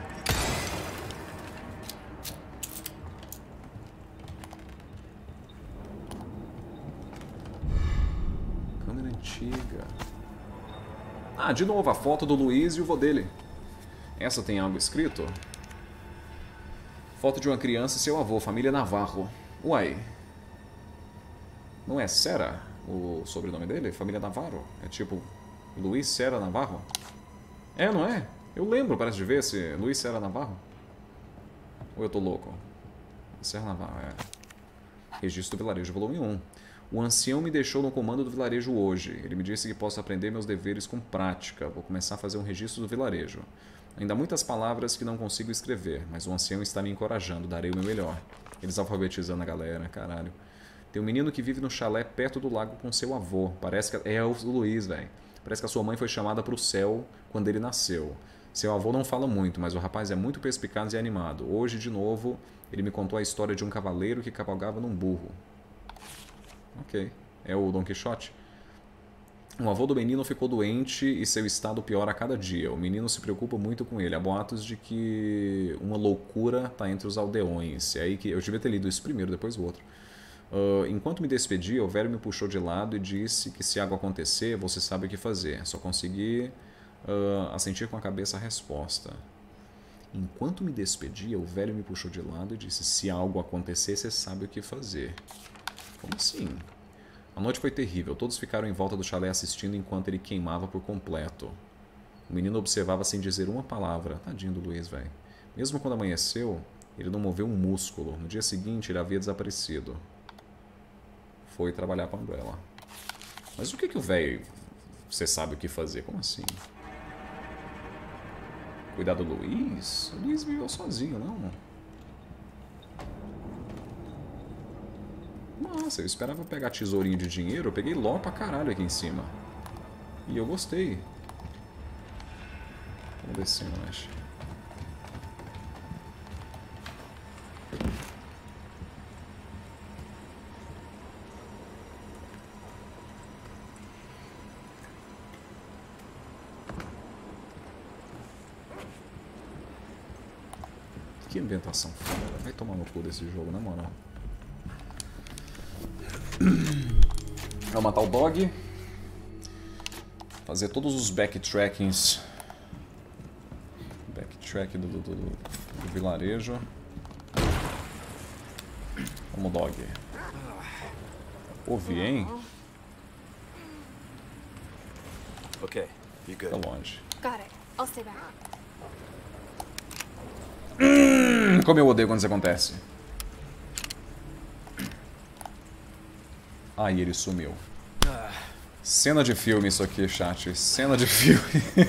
Câmera antiga. Ah, de novo, a foto do Luiz e o vô dele. Essa tem algo escrito? Foto de uma criança e seu avô, família Navarro. Uai. Não é Serra o sobrenome dele? Família Navarro? É tipo Luiz Serra Navarro? É, não é? Eu lembro, parece de ver esse Luiz Serra Navarro. Ou eu tô louco? Serra Navarro, é. Registro do vilarejo, volume um. O ancião me deixou no comando do vilarejo hoje. Ele me disse que posso aprender meus deveres com prática. Vou começar a fazer um registro do vilarejo. Ainda há muitas palavras que não consigo escrever, mas o ancião está me encorajando. Darei o meu melhor. Eles alfabetizando a galera, caralho. Tem um menino que vive no chalé perto do lago com seu avô. Parece que é o Luiz, velho. Parece que a sua mãe foi chamada para o céu quando ele nasceu. Seu avô não fala muito, mas o rapaz é muito perspicaz e animado. Hoje, de novo, ele me contou a história de um cavaleiro que cavalgava num burro. Ok. É o Don Quixote? O avô do menino ficou doente e seu estado piora a cada dia. O menino se preocupa muito com ele. Há boatos de que uma loucura está entre os aldeões. É aí que eu devia ter lido isso primeiro, depois o outro. Uh, enquanto me despedia, o velho me puxou de lado e disse que se algo acontecer, você sabe o que fazer. Só consegui uh, assentir com a cabeça a resposta. Enquanto me despedia, o velho me puxou de lado e disse: se algo acontecer, você sabe o que fazer. Como assim? A noite foi terrível. Todos ficaram em volta do chalé assistindo enquanto ele queimava por completo. O menino observava sem dizer uma palavra. Tadinho do Luiz, velho. Mesmo quando amanheceu, ele não moveu um músculo. No dia seguinte, ele havia desaparecido. Foi trabalhar para a Umbrella. Mas o que que o velho... Você sabe o que fazer? Como assim? Cuidar do Luiz? O Luiz viveu sozinho, não? Nossa, eu esperava pegar tesourinho de dinheiro. Eu peguei ló pra caralho aqui em cima. E eu gostei. Vamos descer, eu acho. Que ambientação foda. Vai tomar no cu desse jogo, na moral. Vou matar o dog. Fazer todos os backtrackings. Backtrack do, do, do, do vilarejo. Vamos, dog. Ouvi, hein? Okay, you good? Tá longe. Got it. I'll stay back. Hum, como eu odeio quando isso acontece. Aí ele sumiu. Cena de filme isso aqui, chat. Cena de filme.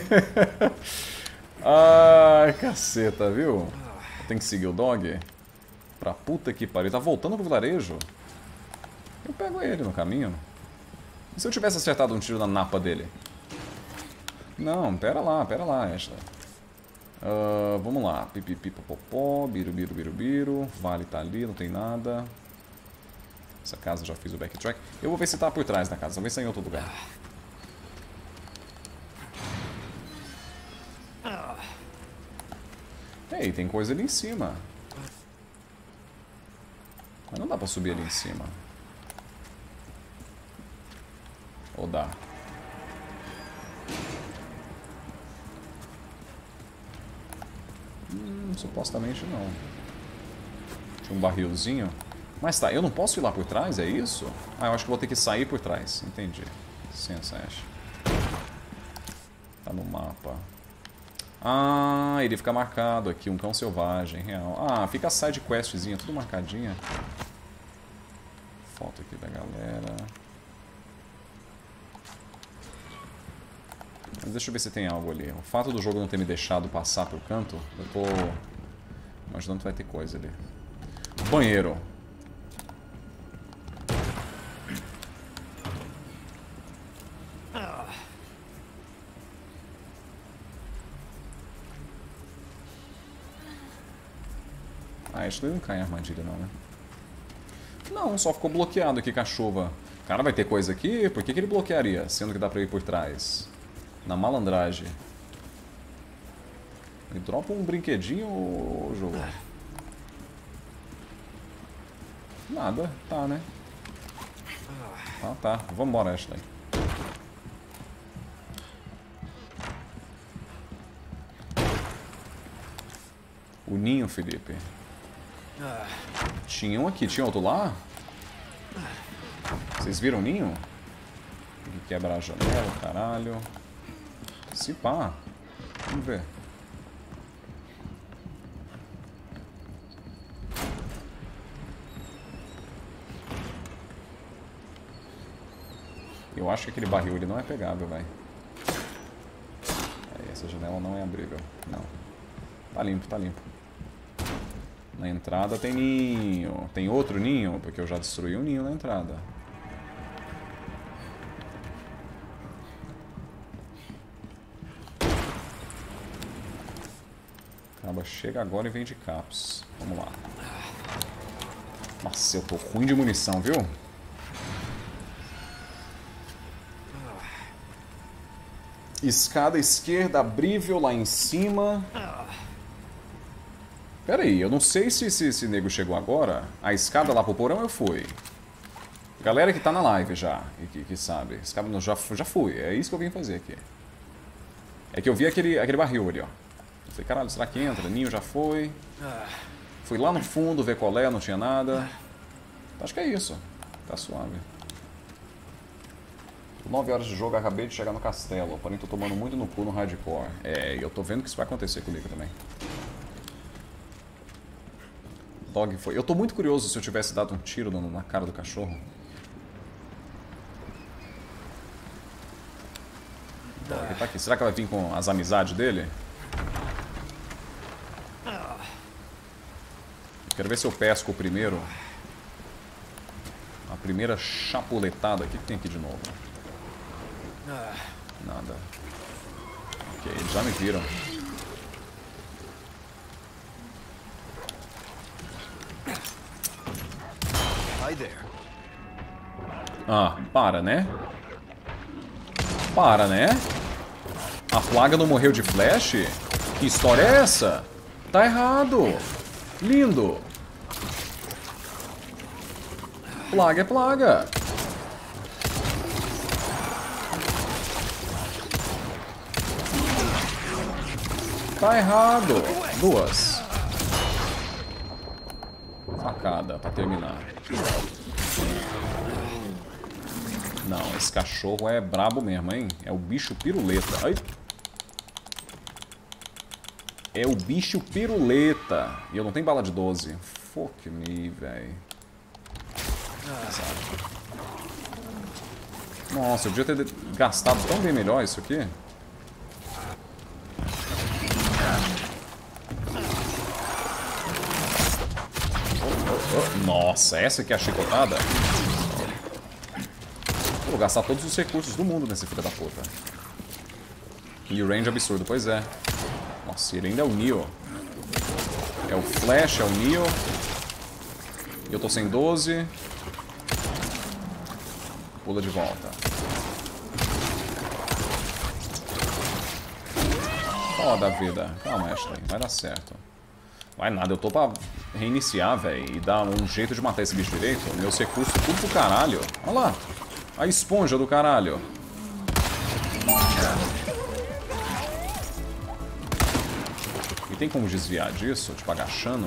Ai, caceta, viu? Tem que seguir o dog. Pra puta que pariu. Tá voltando pro vilarejo. Eu pego ele no caminho. E se eu tivesse acertado um tiro na napa dele? Não, pera lá, pera lá, Ashley. Uh, vamos lá. Pipipi, popopó, biru, biru, biru, biru. Vale tá ali, não tem nada. Essa casa já fiz o backtrack. Eu vou ver se tá por trás da casa, talvez tá em outro lugar. Ei, tem coisa ali em cima. Mas não dá pra subir ali em cima. Ou dá? Hum, supostamente não. Tinha um barrilzinho. Mas tá, eu não posso ir lá por trás, é isso? Ah, eu acho que vou ter que sair por trás. Entendi. Licença, Ash. Tá no mapa. Ah, ele fica marcado aqui, um cão selvagem, real. Ah, fica a side questzinha, tudo marcadinha. Foto aqui da galera. Mas deixa eu ver se tem algo ali. O fato do jogo não ter me deixado passar pro canto, eu tô imaginando que vai ter coisa ali. Banheiro. Ah, isso daí não cai em armadilha não, né? Não, só ficou bloqueado aqui com a chuva. Cara, vai ter coisa aqui? Por que que ele bloquearia? Sendo que dá pra ir por trás. Na malandragem. Ele dropa um brinquedinho, ô jogo. Nada, tá, né? Ah, tá. Vambora, Ashley. O ninho, Felipe. Tinha um aqui, tinha outro lá? Vocês viram o ninho? Tem que quebrar a janela, caralho. Se pá. Vamos ver. Eu acho que aquele barril ele não é pegável, vai. Essa janela não é abrível. Não. Tá limpo, tá limpo. Na entrada tem ninho. Tem outro ninho, porque eu já destruí um ninho na entrada. Acaba, chega agora e vem de caps. Vamos lá. Nossa, eu tô ruim de munição, viu? Escada esquerda abrível lá em cima. Pera aí, eu não sei se esse nego chegou agora. A escada lá pro porão eu fui. Galera que tá na live já, e que, que sabe. Escada, não, já, já fui, é isso que eu vim fazer aqui. É que eu vi aquele, aquele barril ali, ó. Eu falei, caralho, será que entra? Ninho já foi. Fui lá no fundo ver qual é, não tinha nada. Acho que é isso. Tá suave. nove horas de jogo, acabei de chegar no castelo. Porém, tô tomando muito no cu no hardcore. É, e eu tô vendo que isso vai acontecer comigo também. Dog foi. Eu tô muito curioso se eu tivesse dado um tiro na cara do cachorro. Dog tá aqui. Será que vai vir com as amizades dele? Quero ver se eu pesco o primeiro. A primeira chapuletada. O que tem aqui de novo? Nada. Ok, eles já me viram. Ah, para, né? Para, né? A plaga não morreu de flash? Que história é essa? Tá errado. Lindo! Plaga é plaga! Tá errado! Duas. Facada pra terminar. Não, esse cachorro é brabo mesmo, hein? É o bicho piruleta. Ai. É o bicho piruleta. E eu não tenho bala de doze. Fuck me, velho. Nossa, eu devia ter gastado tão bem melhor isso aqui. Nossa, essa aqui é a chicotada? Vou gastar todos os recursos do mundo nesse filho da puta. E o range absurdo, pois é. Nossa, ele ainda é o Neo. É o Flash, é o Neo. E eu tô sem doze. Pula de volta. Foda a vida. Calma, Ashley. Vai dar certo. Vai nada, eu tô pra reiniciar, velho. E dar um jeito de matar esse bicho direito. Meus recursos tudo pro caralho. Olha lá. A esponja do caralho. E tem como desviar disso? Tipo, agachando?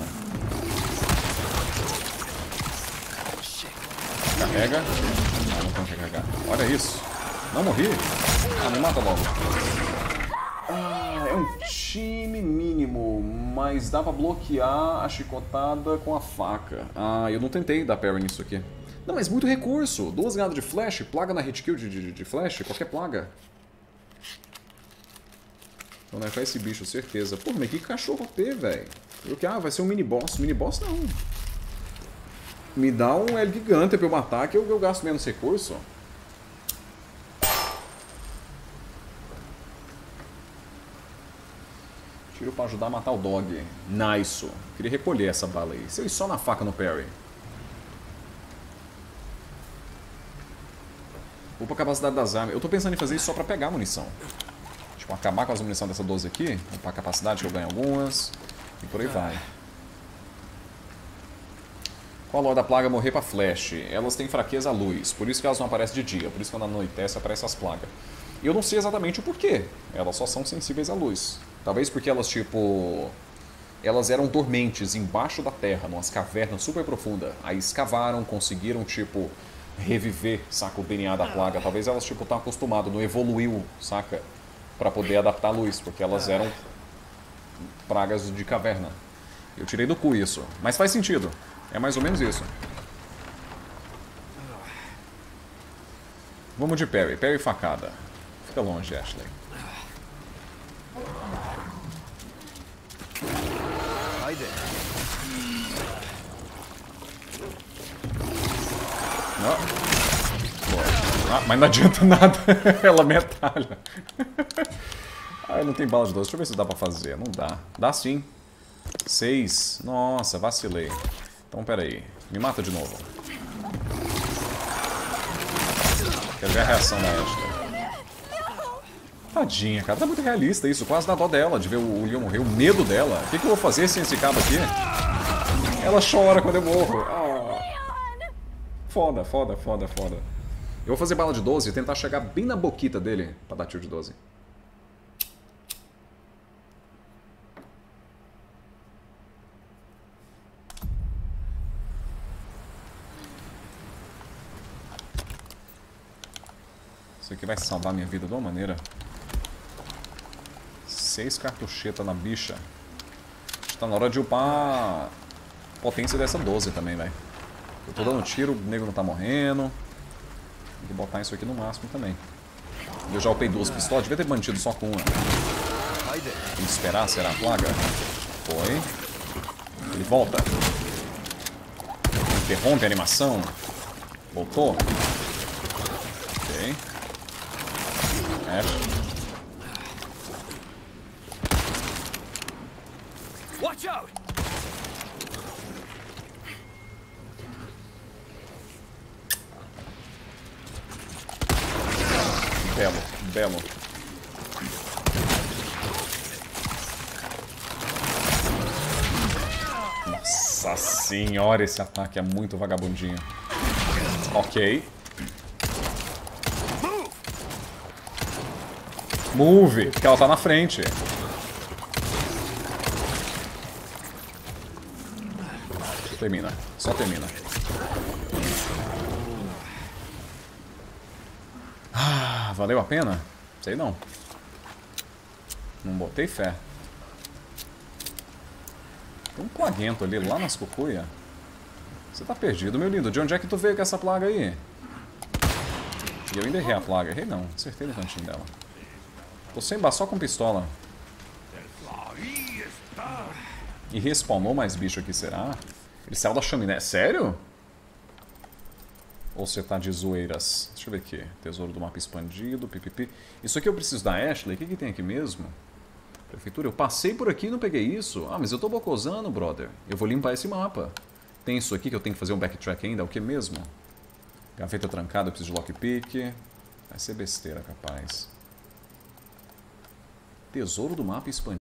Carrega. Ah, não tem que carregar. Olha isso. Não morri? Ah, me mata logo. Ah, é um time mínimo, mas dá pra bloquear a chicotada com a faca. Ah, eu não tentei dar parry nisso aqui. Não, mas muito recurso. Duas granadas de flash, plaga na hit kill de, de, de flash, qualquer plaga. Vou nerfar esse bicho, certeza. Pô, mas que cachorro O P, velho. Eu que, ah, vai ser um mini boss. Mini boss não. Me dá um L gigante pra eu matar, que eu, eu gasto menos recurso. Tiro pra ajudar a matar o dog. Nice. Queria recolher essa bala aí. Se eu ir só na faca no parry. Upa a capacidade das armas. Eu tô pensando em fazer isso só pra pegar munição. Tipo, acabar com as munição dessa doze aqui. Upar a capacidade, que eu ganho algumas. E por aí vai. Qual a lore da plaga morrer pra flash? Elas têm fraqueza à luz. Por isso que elas não aparecem de dia. Por isso que quando anoitece aparecem as plagas. E eu não sei exatamente o porquê. Elas só são sensíveis à luz. Talvez porque elas, tipo... Elas eram dormentes embaixo da terra, numas cavernas super profundas. Aí escavaram, conseguiram, tipo... reviver, saca, o D N A da plaga. Talvez elas, tipo, estão acostumadas, não evoluiu, saca? Pra poder adaptar a luz, porque elas eram pragas de caverna. Eu tirei do cu isso. Mas faz sentido. É mais ou menos isso. Vamos de parry. Parry facada. Fica longe, Ashley. Não. Ah, mas não adianta nada. Ela metralha. Ah, não tem bala de doce. Deixa eu ver se dá pra fazer. Não dá. Dá sim. Seis. Nossa, vacilei. Então, pera aí. Me mata de novo. Quero ver a reação da Ashley. Tadinha, cara. Tá muito realista isso. Quase dá dó dela de ver o Leon morrer. O medo dela. O que, que eu vou fazer sem esse cabo aqui? Ela chora quando eu morro. Ah. Foda, foda, foda, foda. Eu vou fazer bala de doze e tentar chegar bem na boquita dele pra dar tiro de doze. Isso aqui vai salvar minha vida de uma maneira. Seis cartuchetas na bicha. Está na hora de upar a potência dessa doze também, velho. Eu tô dando tiro, o nego não tá morrendo. Tem que botar isso aqui no máximo também. Eu já upei duas pistolas, devia ter mantido só com uma. Tem que esperar, será a plaga? Foi. Ele volta. Interrompe a animação. Voltou. Ok. Ash. Watch out! Belo, belo. Nossa, Nossa senhora, esse ataque é muito vagabundinho. Ok. Move, porque ela tá na frente. Termina, só termina. Ah, valeu a pena? Sei não. Não botei fé. Tem um plaguento ali, lá nas cucuia. Você tá perdido, meu lindo. De onde é que tu veio com essa plaga aí? E eu ainda errei a plaga. Errei não, acertei no cantinho dela. Tô sem bala, só com pistola. E respawnou mais bicho aqui, será? Ele saiu da chaminé. Sério? Ou você tá de zoeiras? Deixa eu ver aqui. Tesouro do mapa expandido, pipipi. Isso aqui eu preciso da Ashley. O que, que tem aqui mesmo? Prefeitura, eu passei por aqui e não peguei isso. Ah, mas eu tô bocosando, brother. Eu vou limpar esse mapa. Tem isso aqui que eu tenho que fazer um backtrack ainda. O que mesmo? Gaveta trancada, eu preciso de lockpick. Vai ser besteira, capaz. Tesouro do mapa expandido.